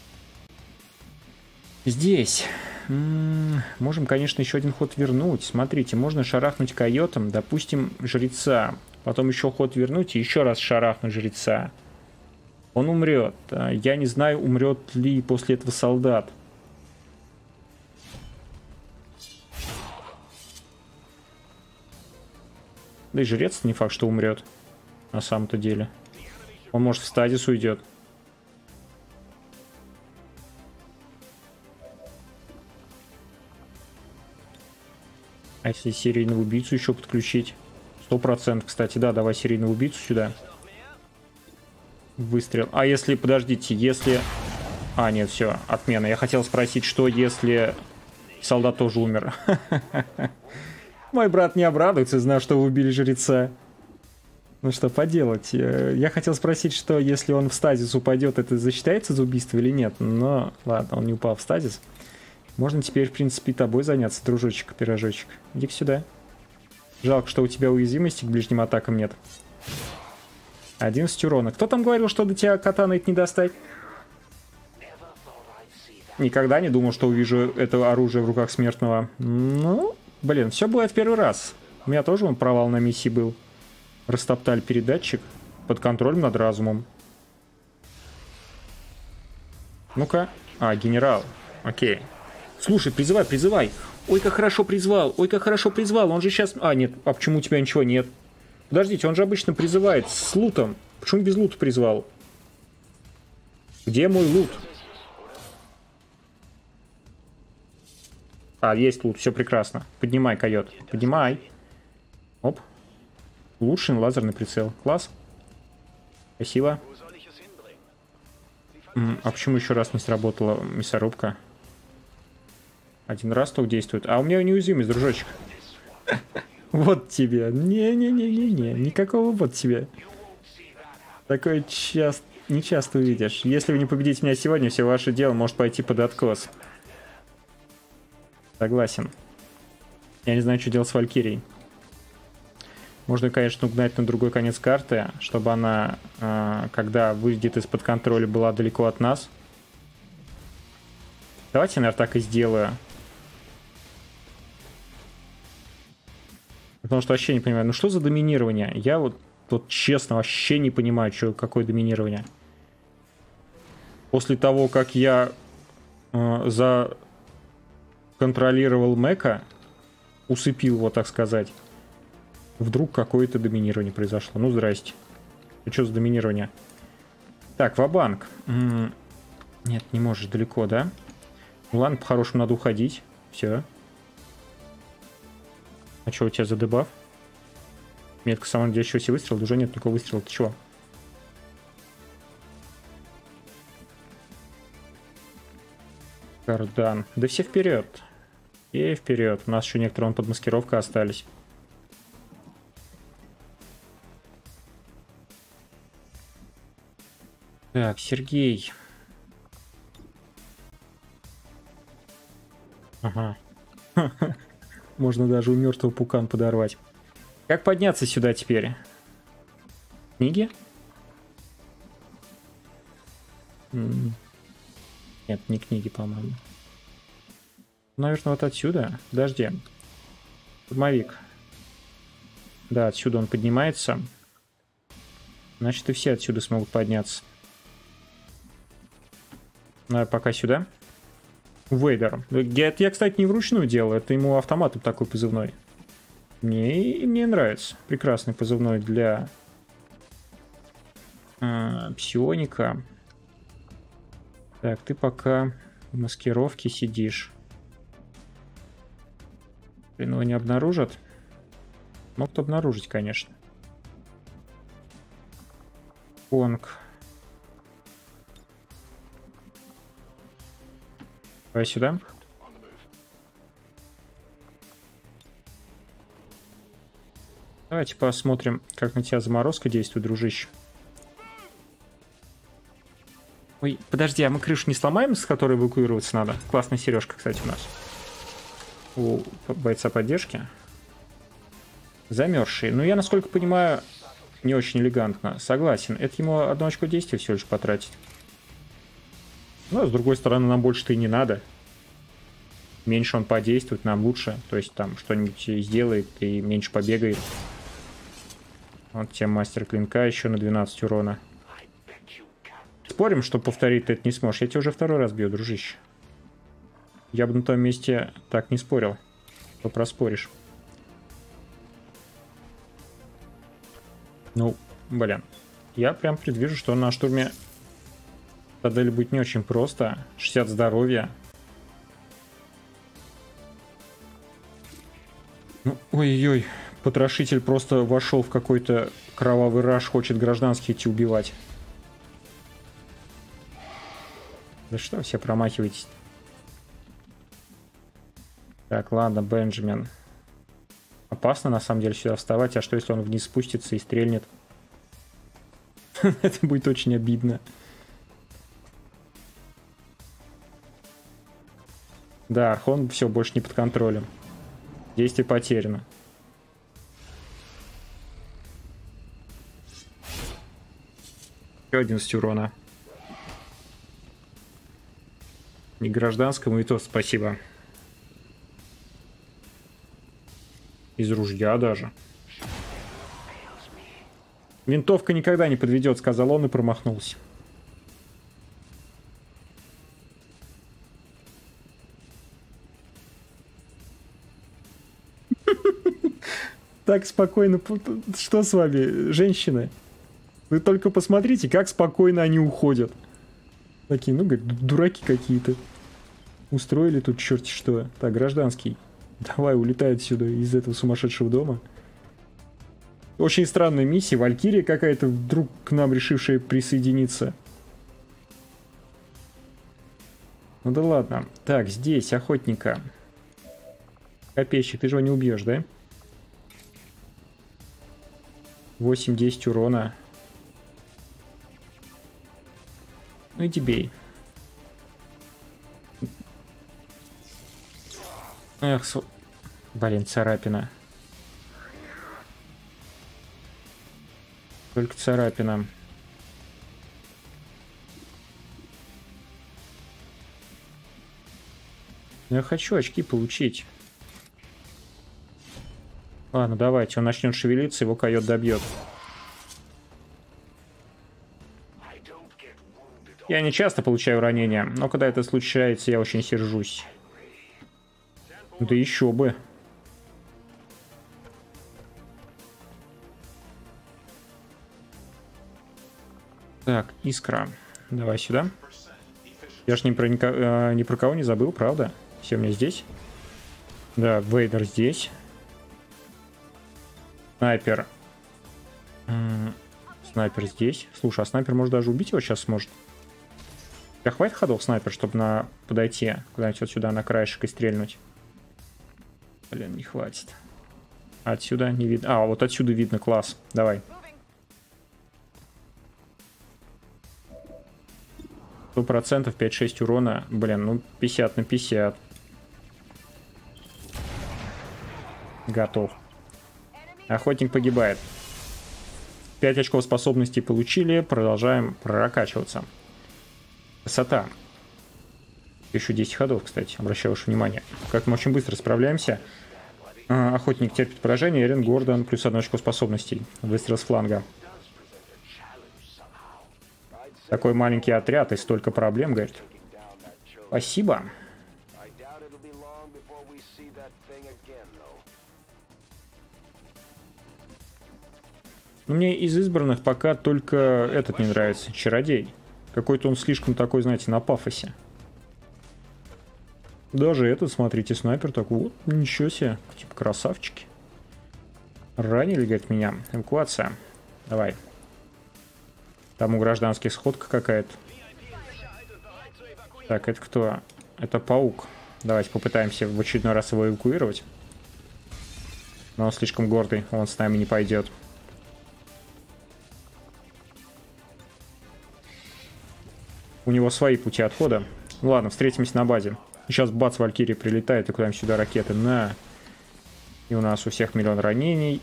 Здесь. М-м, можем, конечно, еще один ход вернуть. Смотрите, можно шарахнуть койотом, допустим, жреца. Потом еще ход вернуть и еще раз шарахнуть жреца. Он умрет. Я не знаю, умрет ли после этого солдат. Да и жрец не факт, что умрет. На самом-то деле. Он, может, в стазис уйдет. А если серийного убийцу еще подключить? Сто процентов, кстати, да, давай серийного убийцу сюда. Выстрел. А если, подождите, если... А, нет, все, отмена. Я хотел спросить, что если солдат тоже умер? Мой брат не обрадуется, зная, что вы убили жреца. Ну что поделать. Я хотел спросить, что если он в стазис упадет, это засчитается за убийство или нет. Но ладно, он не упал в стазис. Можно теперь, в принципе, тобой заняться, дружочек, пирожочек. Иди-ка сюда. Жалко, что у тебя уязвимости к ближним атакам нет. одиннадцать урона. Кто там говорил, что до тебя катаной не достать? Никогда не думал, что увижу это оружие в руках смертного. Ну, блин, все бывает в первый раз. У меня тоже он провал на миссии был. Растоптали передатчик под контролем над разумом. Ну-ка. А, генерал. Окей. Слушай, призывай, призывай. Ой, как хорошо призвал. Ой, как хорошо призвал. Он же сейчас... А, нет. А почему у тебя ничего нет? Подождите, он же обычно призывает с лутом. Почему без лута призвал? Где мой лут? А, есть лут, все прекрасно. Поднимай, койот. Поднимай. Оп. Улучшен лазерный прицел. Класс. Спасибо. М, а почему еще раз не сработала мясорубка? Один раз только действует. А у меня неуязвимость, дружочек. Вот тебе. Не-не-не-не-не. Никакого вот тебе. Такое часто, не часто увидишь. Если вы не победите меня сегодня, все ваше дело может пойти под откос. Согласен. Я не знаю, что делать с Валькирией. Можно, конечно, угнать на другой конец карты, чтобы она, когда выйдет из-под контроля, была далеко от нас. Давайте, наверное, так и сделаю. Потому что вообще не понимаю, ну что за доминирование? Я вот, вот честно вообще не понимаю, что, какое доминирование. После того, как я э, за контролировал Мэка, усыпил его, так сказать, вдруг какое-то доминирование произошло. Ну, здрасте. Ну, что за доминирование? Так, ва-банк. М-м- нет, не можешь далеко, да? Ну, ладно, по-хорошему надо уходить. Все. А что у тебя за дебаф? Метка самонадеящегося выстрела. Уже нет никакого выстрела. Ты чего? Кардан. Да все вперед. И вперед. У нас еще некоторые под маскировкой остались. Так, Сергей. Ага. Можно даже у мертвого пукан подорвать. Как подняться сюда теперь? Книги? Нет, не книги, по-моему. Наверное, вот отсюда. Подожди. Штурмовик. Да, отсюда он поднимается. Значит, и все отсюда смогут подняться. Ну, пока сюда. Вейдер. Я, я, кстати, не вручную делаю. Это ему автоматом такой позывной. Мне, мне нравится. Прекрасный позывной для э, псионика. Так, ты пока в маскировке сидишь. Блин, его не обнаружат? Могут обнаружить, конечно. Конг. Давай сюда. Давайте посмотрим, как на тебя заморозка действует, дружище. Ой, подожди, а мы крышу не сломаем, с которой эвакуироваться надо? Классная сережка, кстати, у нас. У бойца поддержки. Замерзший. Ну, я, насколько понимаю, не очень элегантно. Согласен. Это ему одно очко действия всего лишь потратить. Ну, а с другой стороны, нам больше-то и не надо. Меньше он подействует, нам лучше. То есть там что-нибудь сделает и меньше побегает. Вот тебе мастер клинка еще на двенадцать урона. Спорим, что повторить ты это не сможешь. Я тебя уже второй раз бью, дружище. Я бы на том месте так не спорил. То проспоришь. Ну, блин. Я прям предвижу, что на штурме Цитадели будет не очень просто. шестьдесят здоровья. Ну, ой-ой-ой. Потрошитель просто вошел в какой-то кровавый раж, хочет гражданских идти убивать. Да что все промахиваетесь? Так, ладно, Бенджамин. Опасно, на самом деле, сюда вставать. А что, если он вниз спустится и стрельнет? Это будет очень обидно. Да, Архон все, больше не под контролем. Действие потеряно. Еще одиннадцать урона. Не гражданскому, и то спасибо. Из ружья даже. Винтовка никогда не подведет, сказал он и промахнулся. Так спокойно. Что с вами, женщины? Вы только посмотрите, как спокойно они уходят. Такие, ну, говорит, дураки какие-то. Устроили тут черти что. Так, гражданский. Давай, улетай отсюда, из этого сумасшедшего дома. Очень странная миссия. Валькирия какая-то вдруг к нам решившая присоединиться. Ну да ладно. Так, здесь охотника. Копейщик, ты же его не убьешь, да? восемь-десять урона. Ну иди бей. Эх, су... Блин, царапина. Только царапина. Я хочу очки получить. Ладно, давайте. Он начнет шевелиться, его койот добьет. Я не часто получаю ранения, но когда это случается, я очень сержусь. Да еще бы. Так, искра. Давай сюда. Я ж ни про, нико, ни про кого не забыл, правда? Все у меня здесь. Да, Вейдер здесь. Снайпер. М-м, снайпер здесь. Слушай, а снайпер может даже убить его сейчас сможет. Да хватит ходов снайпер, чтобы на... подойти куда-нибудь вот сюда на краешек и стрельнуть. Блин, не хватит. Отсюда не видно. А, вот отсюда видно, класс. Давай. сто процентов пять-шесть урона. Блин, ну пятьдесят на пятьдесят. Готов. Охотник погибает. пять очков способностей получили. Продолжаем прокачиваться. Красота. Еще десять ходов, кстати. Обращаю ваше внимание. Как мы очень быстро справляемся. Охотник терпит поражение. Эрин Гордон плюс одно очко способностей. Выстрел с фланга. Такой маленький отряд и столько проблем, говорит. Спасибо. Но мне из избранных пока только этот не нравится. Чародей. Какой-то он слишком такой, знаете, на пафосе. Даже этот, смотрите, снайпер такой. Вот, ничего себе. Типа красавчики. Ранили, говорит, меня. Эвакуация. Давай. Там у гражданских сходка какая-то. Так, это кто? Это паук. Давайте попытаемся в очередной раз его эвакуировать. Но он слишком гордый, он с нами не пойдет. У него свои пути отхода. Ладно, встретимся на базе. Сейчас бац, Валькирия прилетает, и куда-нибудь сюда ракеты. На. И у нас у всех миллион ранений.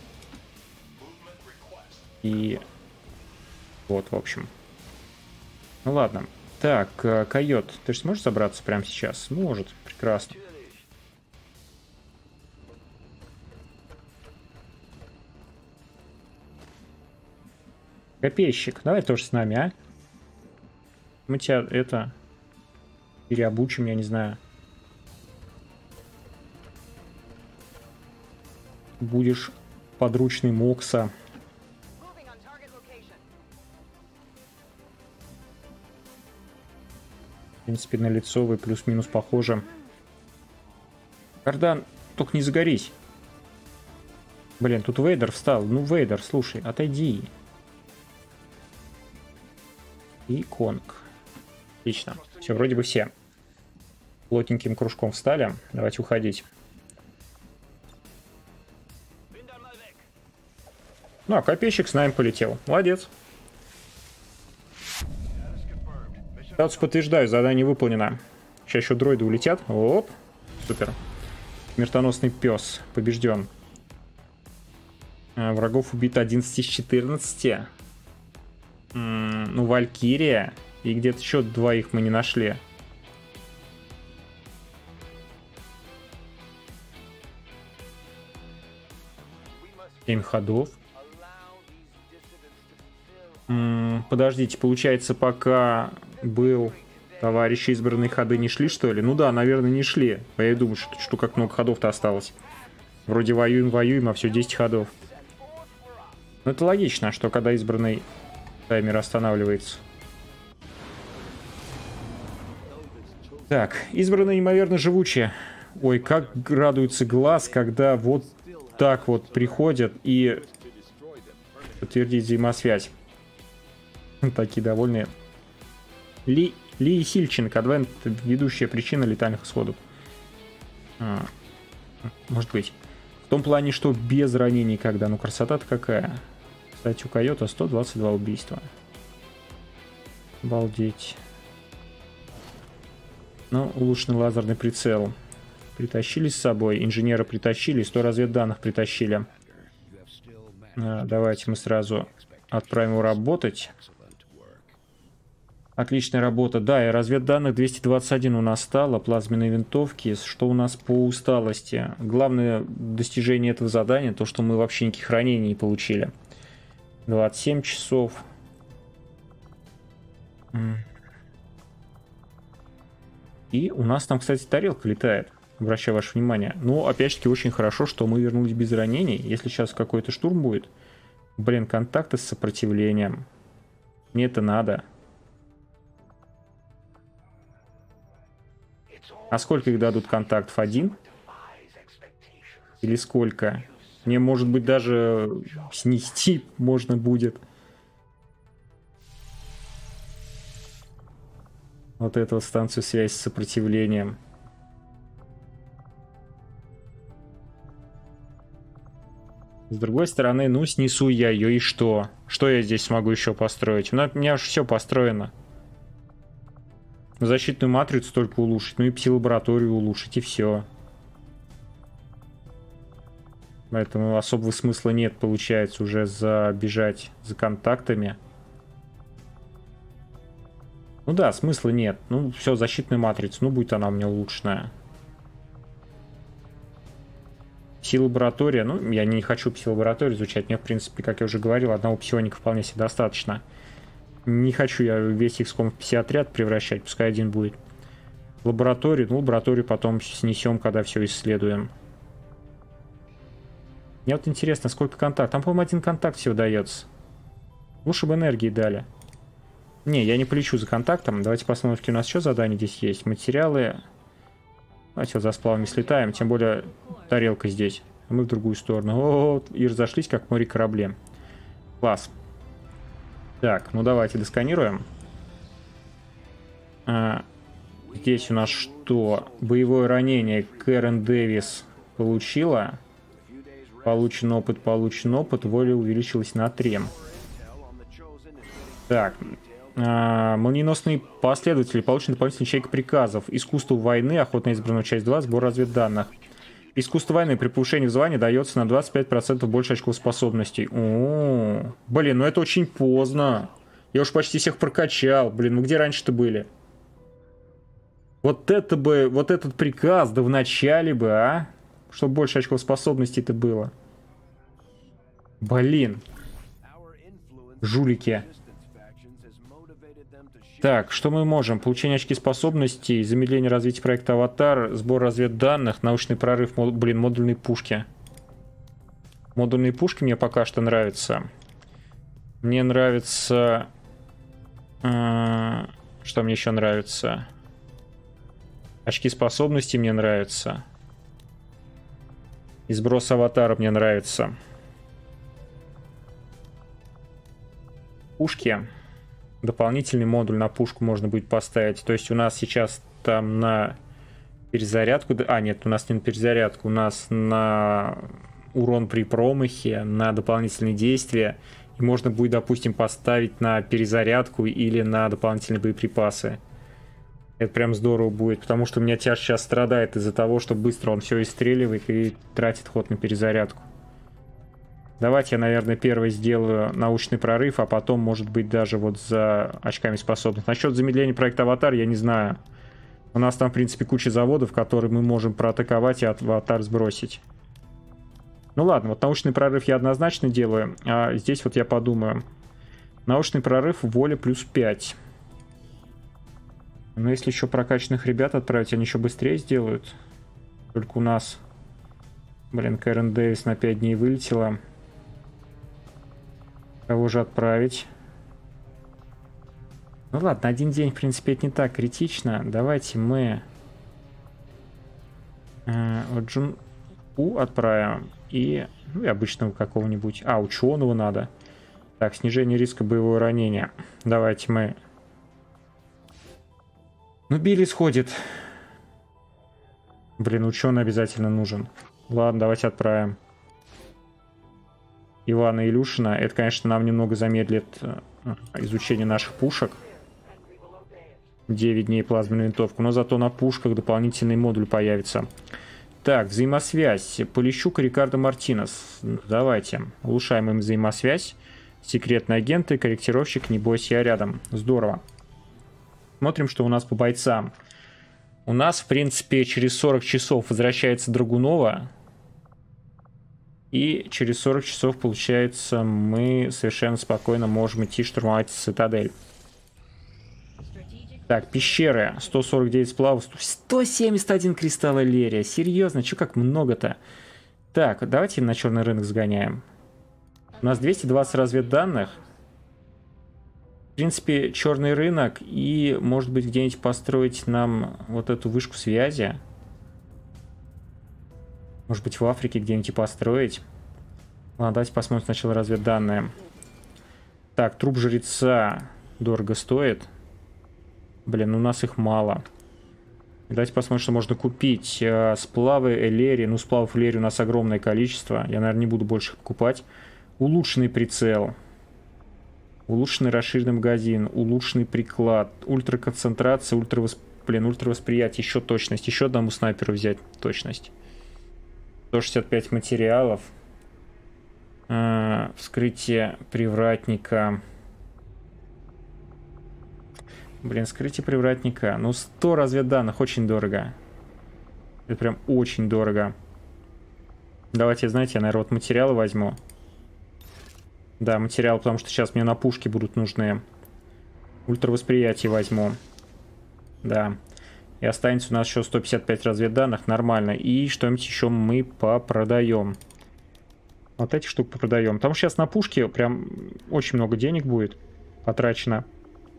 И... вот, в общем. Ну ладно. Так, койот, ты же сможешь забраться прямо сейчас? Может. Прекрасно. Копейщик, давай тоже с нами, а? Мы тебя, это... переобучим, я не знаю. Будешь подручный Мокса. В принципе, на лицо вы плюс-минус похожи. Кардан, только не загорись. Блин, тут Вейдер встал. Ну, Вейдер, слушай, отойди. И Конг. Отлично. Все, вроде бы все. Плотненьким кружком встали. Давайте уходить. Ну, а копейщик с нами полетел. Молодец. Статус подтверждаю, задание выполнено. Сейчас еще дроиды улетят. Оп. Супер. Смертоносный пес побежден. А, врагов убито одиннадцать из четырнадцати. М-м, ну, Валькирия. И где-то еще двоих мы не нашли. Семь ходов. М-м, подождите, получается, пока был товарищи избранные ходы не шли, что ли? Ну да, наверное, не шли. А я думаю, что, что как много ходов-то осталось. Вроде воюем, воюем, а все десять ходов. Ну это логично, что когда избранный таймер останавливается. Так, избранные неимоверно живучие. Ой, как радуется глаз, когда вот так вот приходят и подтвердить взаимосвязь. Такие довольные. Ли, Ли Сильченко, Адвент, ведущая причина летальных исходов. А, может быть. В том плане, что без ранений когда. Ну, красота-то какая. Кстати, у койота сто двадцать два убийства. Обалдеть. Ну, улучшенный лазерный прицел. Притащили с собой. Инженера притащили. сто разведданных притащили. А, давайте мы сразу Отправим его работать. Отличная работа. Да, и разведданных двести двадцать один у нас стало. Плазменные винтовки. Что у нас по усталости? Главное достижение этого задания, то, что мы вообще никаких ранений не получили. двадцать семь часов. И у нас там, кстати, тарелка летает. Обращаю ваше внимание. Но, опять же таки, очень хорошо, что мы вернулись без ранений. Если сейчас какой-то штурм будет... Блин, контакты с сопротивлением. Мне это надо. А сколько их дадут контактов? Один? Или сколько? Мне, может быть, даже снести можно будет. Вот эту вот станцию связи с сопротивлением. С другой стороны, ну, снесу я ее, и что? Что я здесь смогу еще построить? У меня уже все построено. Защитную матрицу только улучшить, ну и пси-лабораторию улучшить, и все. Поэтому особого смысла нет, получается, уже забежать за контактами. Ну да, смысла нет. Ну, все, защитная матрица, ну будет она у меня улучшенная. Пси-лаборатория, ну, я не хочу пси-лабораторию изучать. Мне, в принципе, как я уже говорил, одного псионика вполне себе достаточно. Не хочу я весь икс ком в пси-отряд превращать, пускай один будет. Лабораторию, ну, лабораторию потом снесем, когда все исследуем. Мне вот интересно, сколько контактов. Там, по-моему, один контакт всего дается. Лучше бы энергии дали. Не, я не полечу за контактом. Давайте посмотрим, какие у нас еще задания здесь есть. Материалы... Давайте вот за сплавами слетаем, тем более тарелка здесь. А мы в другую сторону. О, и разошлись, как море корабли. Класс. Так, ну давайте досканируем. А, здесь у нас что? Боевое ранение. Кэрен Дэвис получила. Получен опыт, получен опыт. Воля увеличилась на три. Так. А, молниеносные последователи. Получен дополнительный ячейка приказов. Искусство войны. Охотно избранная часть два. Сбор разведданных. Искусство войны при повышении в звании дается на двадцать пять процентов больше очков способностей. О, блин, ну это очень поздно. Я уж почти всех прокачал. Блин, ну где раньше-то были? Вот это бы, вот этот приказ, да в начале бы, а? Чтобы больше очков способностей-то было. Блин. Жулики. Так, что мы можем? Получение очки способностей, замедление развития проекта «Аватар», сбор разведданных, научный прорыв, мод... блин, модульные пушки. Модульные пушки мне пока что нравятся. Мне нравится... Э... Что мне еще нравится? Очки способностей мне нравятся. И сброс «Аватара» мне нравится. Пушки. Дополнительный модуль на пушку можно будет поставить. То есть у нас сейчас там на перезарядку... А, нет, у нас не на перезарядку. У нас на урон при промахе, на дополнительные действия. И можно будет, допустим, поставить на перезарядку или на дополнительные боеприпасы. Это прям здорово будет, потому что у меня тяж сейчас страдает из-за того, что быстро он все истреливает и тратит ход на перезарядку. Давайте я, наверное, первый сделаю научный прорыв, а потом, может быть, даже вот за очками способностей. Насчет замедления проекта «Аватар» я не знаю. У нас там, в принципе, куча заводов, которые мы можем проатаковать и «Аватар» сбросить. Ну ладно, вот научный прорыв я однозначно делаю, а здесь вот я подумаю. Научный прорыв, воля плюс пять. Но если еще прокачанных ребят отправить, они еще быстрее сделают. Только у нас... Блин, Кэрен Дэвис на пять дней вылетела. Кого же отправить? Ну ладно, один день, в принципе, это не так критично. Давайте мы э, вот Джун У отправим. И, ну, и обычного какого-нибудь... А, ученого надо. Так, снижение риска боевого ранения. Давайте мы... Ну, Билли сходит. Блин, ученый обязательно нужен. Ладно, давайте отправим Ивана Илюшина. Это, конечно, нам немного замедлит изучение наших пушек. девять дней плазменную винтовку. Но зато на пушках дополнительный модуль появится. Так, взаимосвязь. Полищук и Рикардо Мартинес. Давайте. Улучшаем им взаимосвязь. Секретные агенты, корректировщик, не бойся, я рядом. Здорово. Смотрим, что у нас по бойцам. У нас, в принципе, через сорок часов возвращается Драгунова. И через сорок часов, получается, мы совершенно спокойно можем идти штурмовать цитадель. Так, пещеры. сто сорок девять сплавов. сто семьдесят один кристалл Элерия. Серьезно, что как много-то? Так, давайте на черный рынок сгоняем. У нас двести двадцать разведданных. В принципе, черный рынок. И, может быть, где-нибудь построить нам вот эту вышку связи. Может быть, в Африке где-нибудь построить. Ладно, давайте посмотрим сначала разведданные. Так, труп жреца дорого стоит. Блин, у нас их мало. Давайте посмотрим, что можно купить. Сплавы Элерии. Ну, сплавов Элерии у нас огромное количество. Я, наверное, не буду больше их покупать. Улучшенный прицел. Улучшенный расширенный магазин. Улучшенный приклад. Ультраконцентрация. Ультравосп... Блин, ультравосприятие. Еще точность. Еще одному снайперу взять точность. сто шестьдесят пять материалов. А, вскрытие привратника. Блин, вскрытие привратника. Ну, сто разведданных. Очень дорого. Это прям очень дорого. Давайте, знаете, я, наверное, вот материалы возьму. Да, материал, потому что сейчас мне на пушки будут нужны. Ультравосприятие возьму. Да. И останется у нас еще сто пятьдесят пять разведданных. Нормально. И что-нибудь еще мы попродаем. Вот эти штуки попродаем. Потому что сейчас на пушке прям очень много денег будет потрачено.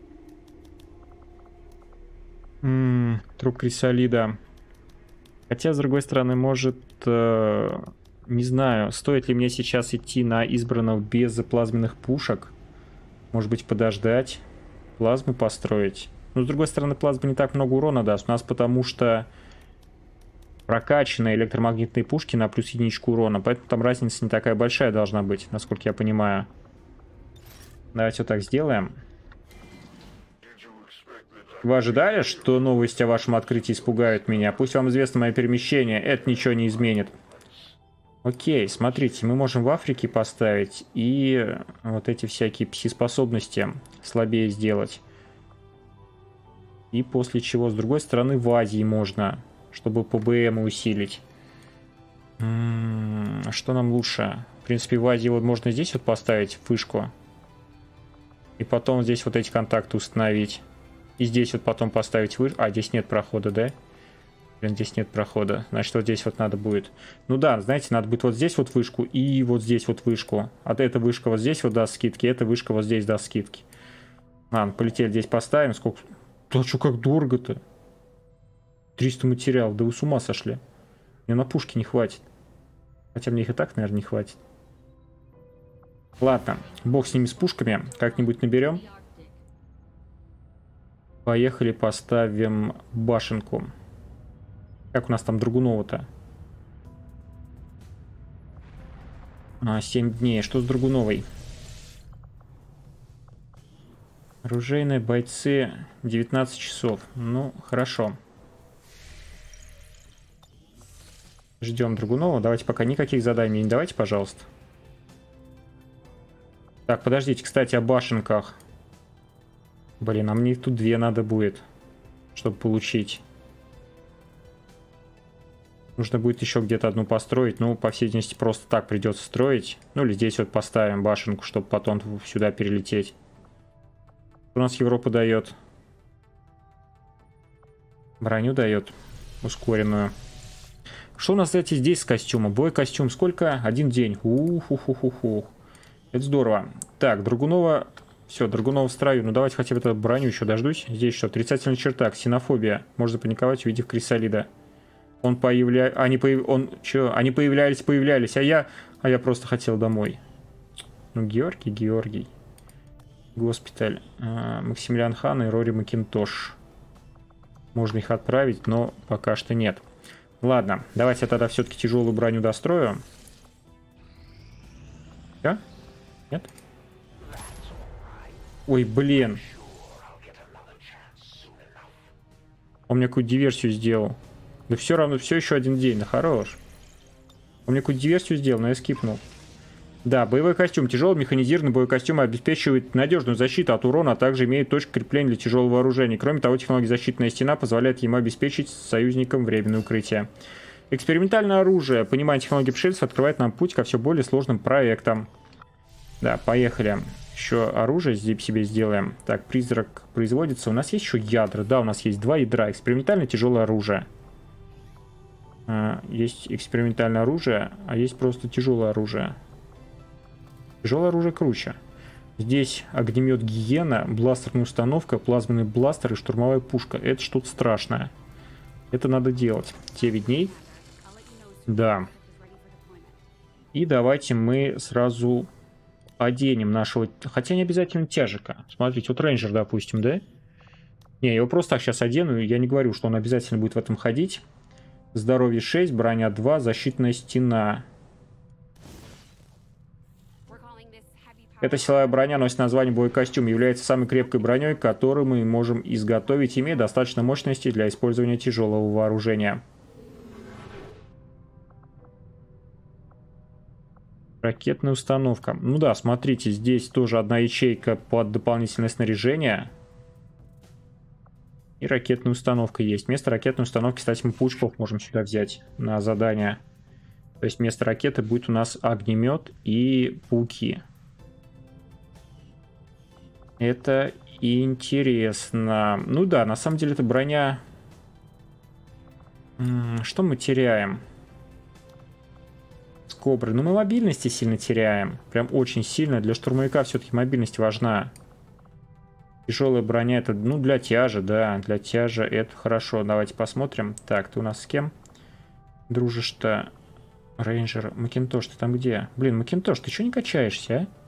М-м, труп крисолида. Хотя, с другой стороны, может... Э, не знаю, стоит ли мне сейчас идти на избранного без плазменных пушек. Может быть, подождать. Плазму построить. Но, с другой стороны, плазма не так много урона даст. У нас потому что прокачанные электромагнитные пушки на плюс единичку урона. Поэтому там разница не такая большая должна быть, насколько я понимаю. Давайте вот так сделаем. Вы ожидали, что новости о вашем открытии испугают меня? Пусть вам известно мое перемещение, это ничего не изменит. Окей, смотрите, мы можем в Африке поставить и вот эти всякие пси-способности слабее сделать. И после чего, с другой стороны, в Азии можно, чтобы ПБМ усилить. М-м, что нам лучше? В принципе, в Азии вот можно здесь вот поставить вышку. И потом здесь вот эти контакты установить. И здесь вот потом поставить вышку. А, здесь нет прохода, да? Блин, здесь нет прохода. Значит, вот здесь вот надо будет. Ну да, знаете, надо будет вот здесь вот вышку и вот здесь вот вышку. А эта вышка вот здесь вот даст скидки, эта вышка вот здесь даст скидки. Ладно, полетели, здесь поставим. Сколько? Да что, как дорого-то? триста материалов, да вы с ума сошли. Мне на пушки не хватит. Хотя мне их и так, наверное, не хватит. Ладно, бог с ними, с пушками. Как-нибудь наберем. Поехали, поставим башенку. Как у нас там Драгунова-то? А, семь дней. Что с Драгуновой? Оружейные бойцы девятнадцать часов. Ну, хорошо. Ждем Драгунова. Давайте пока никаких заданий не давайте, пожалуйста. Так, подождите, кстати, о башенках. Блин, а мне их тут две надо будет, чтобы получить. Нужно будет еще где-то одну построить. Ну, по всей видимости, просто так придется строить. Ну, или здесь вот поставим башенку, чтобы потом сюда перелететь. Что у нас Европа дает? Броню дает. Ускоренную. Что у нас, кстати, здесь с костюмом? Бой-костюм сколько? Один день. Ух-ух-ух-ух. Это здорово. Так, Драгунова... Все, Драгунова в строю. Ну, давайте хотя бы эту броню еще дождусь. Здесь что? Отрицательный черта. Ксенофобия. Можно запаниковать, увидев крисолида. Он появля... Они, появ... Он... Че? Они появлялись, появлялись, а я... А я просто хотел домой. Ну, Георгий, Георгий. Госпиталь. А, Максимилиан Хан и Рори Макинтош. Можно их отправить, но пока что нет. Ладно, давайте я тогда все-таки тяжелую броню дострою. Все? Нет? Ой, блин. Он мне какую-то диверсию сделал. Да все равно, все еще один день, да хорош. Он мне какую-то диверсию сделал, но я скипнул. Да, боевой костюм. Тяжелый механизированный боевой костюм обеспечивает надежную защиту от урона, а также имеет точку крепления для тяжелого вооружения. Кроме того, технология «Защитная стена» позволяет ему обеспечить союзникам временное укрытие. Экспериментальное оружие. Понимание технологии пришельцев открывает нам путь ко все более сложным проектам. Да, поехали. Еще оружие здесь себе сделаем. Так, призрак производится. У нас есть еще ядра. Да, у нас есть два ядра. Экспериментальное тяжелое оружие. А, есть экспериментальное оружие, а есть просто тяжелое оружие. Тяжелое оружие круче. Здесь огнемет гиена, бластерная установка, плазменный бластер и штурмовая пушка. Это что-то страшное. Это надо делать. девять дней. Да. И давайте мы сразу оденем нашего... Хотя не обязательно тяжика. Смотрите, вот рейнджер, допустим, да? Не, я его просто так сейчас одену. Я не говорю, что он обязательно будет в этом ходить. Здоровье шесть, броня два, защитная стена. Эта силовая броня носит название боевой костюм, является самой крепкой броней, которую мы можем изготовить, имея достаточно мощности для использования тяжелого вооружения. Ракетная установка. Ну да, смотрите, здесь тоже одна ячейка под дополнительное снаряжение. И ракетная установка есть. Вместо ракетной установки, кстати, мы паучков можем сюда взять на задание. То есть вместо ракеты будет у нас огнемет и пауки. Это интересно. Ну да, на самом деле это броня... Что мы теряем? С кобры. Ну мы мобильности сильно теряем. Прям очень сильно. Для штурмовика все-таки мобильность важна. Тяжелая броня это, ну, для тяжа, да. Для тяжа это хорошо. Давайте посмотрим. Так, ты у нас с кем дружишь-то? Рейнджер. Макинтош, ты там где? Блин, Макинтош, ты что не качаешься, а?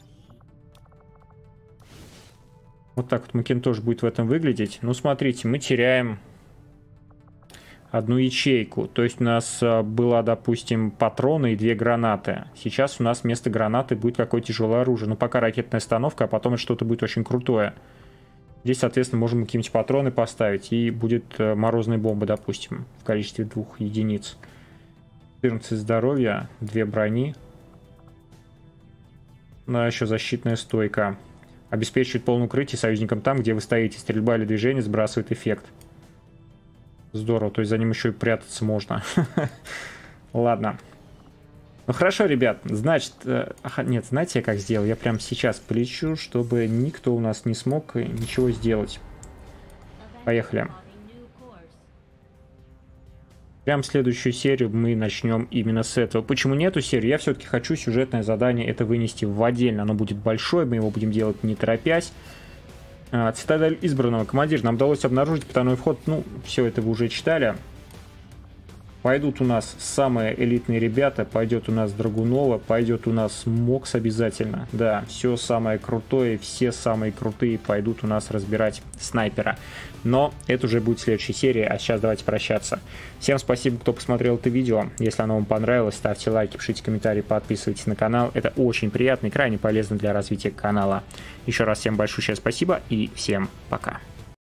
Вот так вот Макинтош будет в этом выглядеть. Ну, смотрите, мы теряем одну ячейку. То есть у нас была, допустим, патроны и две гранаты. Сейчас у нас вместо гранаты будет какое-то тяжелое оружие. Ну, пока ракетная установка, а потом это что-то будет очень крутое. Здесь, соответственно, можем какие-нибудь патроны поставить. И будет морозная бомба, допустим, в количестве двух единиц. четырнадцать здоровья, две брони. Ну, а еще защитная стойка. Обеспечивает полное укрытие союзникам там, где вы стоите. Стрельба или движение сбрасывает эффект. Здорово, то есть за ним еще и прятаться можно. Ладно. Ну хорошо, ребят, значит... Ага, нет, знаете, я как сделал? Я прямо сейчас полечу, чтобы никто у нас не смог ничего сделать. Поехали. Прям следующую серию мы начнем именно с этого. Почему не эту серию? Я все-таки хочу сюжетное задание это вынести в отдельно. Оно будет большое, мы его будем делать не торопясь. А, Цитадель избранного. Командир, нам удалось обнаружить потайной вход. Ну, все это вы уже читали. Пойдут у нас самые элитные ребята. Пойдет у нас Драгунова. Пойдет у нас Мокс обязательно. Да, все самое крутое. Все самые крутые пойдут у нас разбирать снайпера. Но это уже будет в следующей серии. А сейчас давайте прощаться. Всем спасибо, кто посмотрел это видео. Если оно вам понравилось, ставьте лайки, пишите комментарии, подписывайтесь на канал. Это очень приятно и крайне полезно для развития канала. Еще раз всем большое спасибо и всем пока.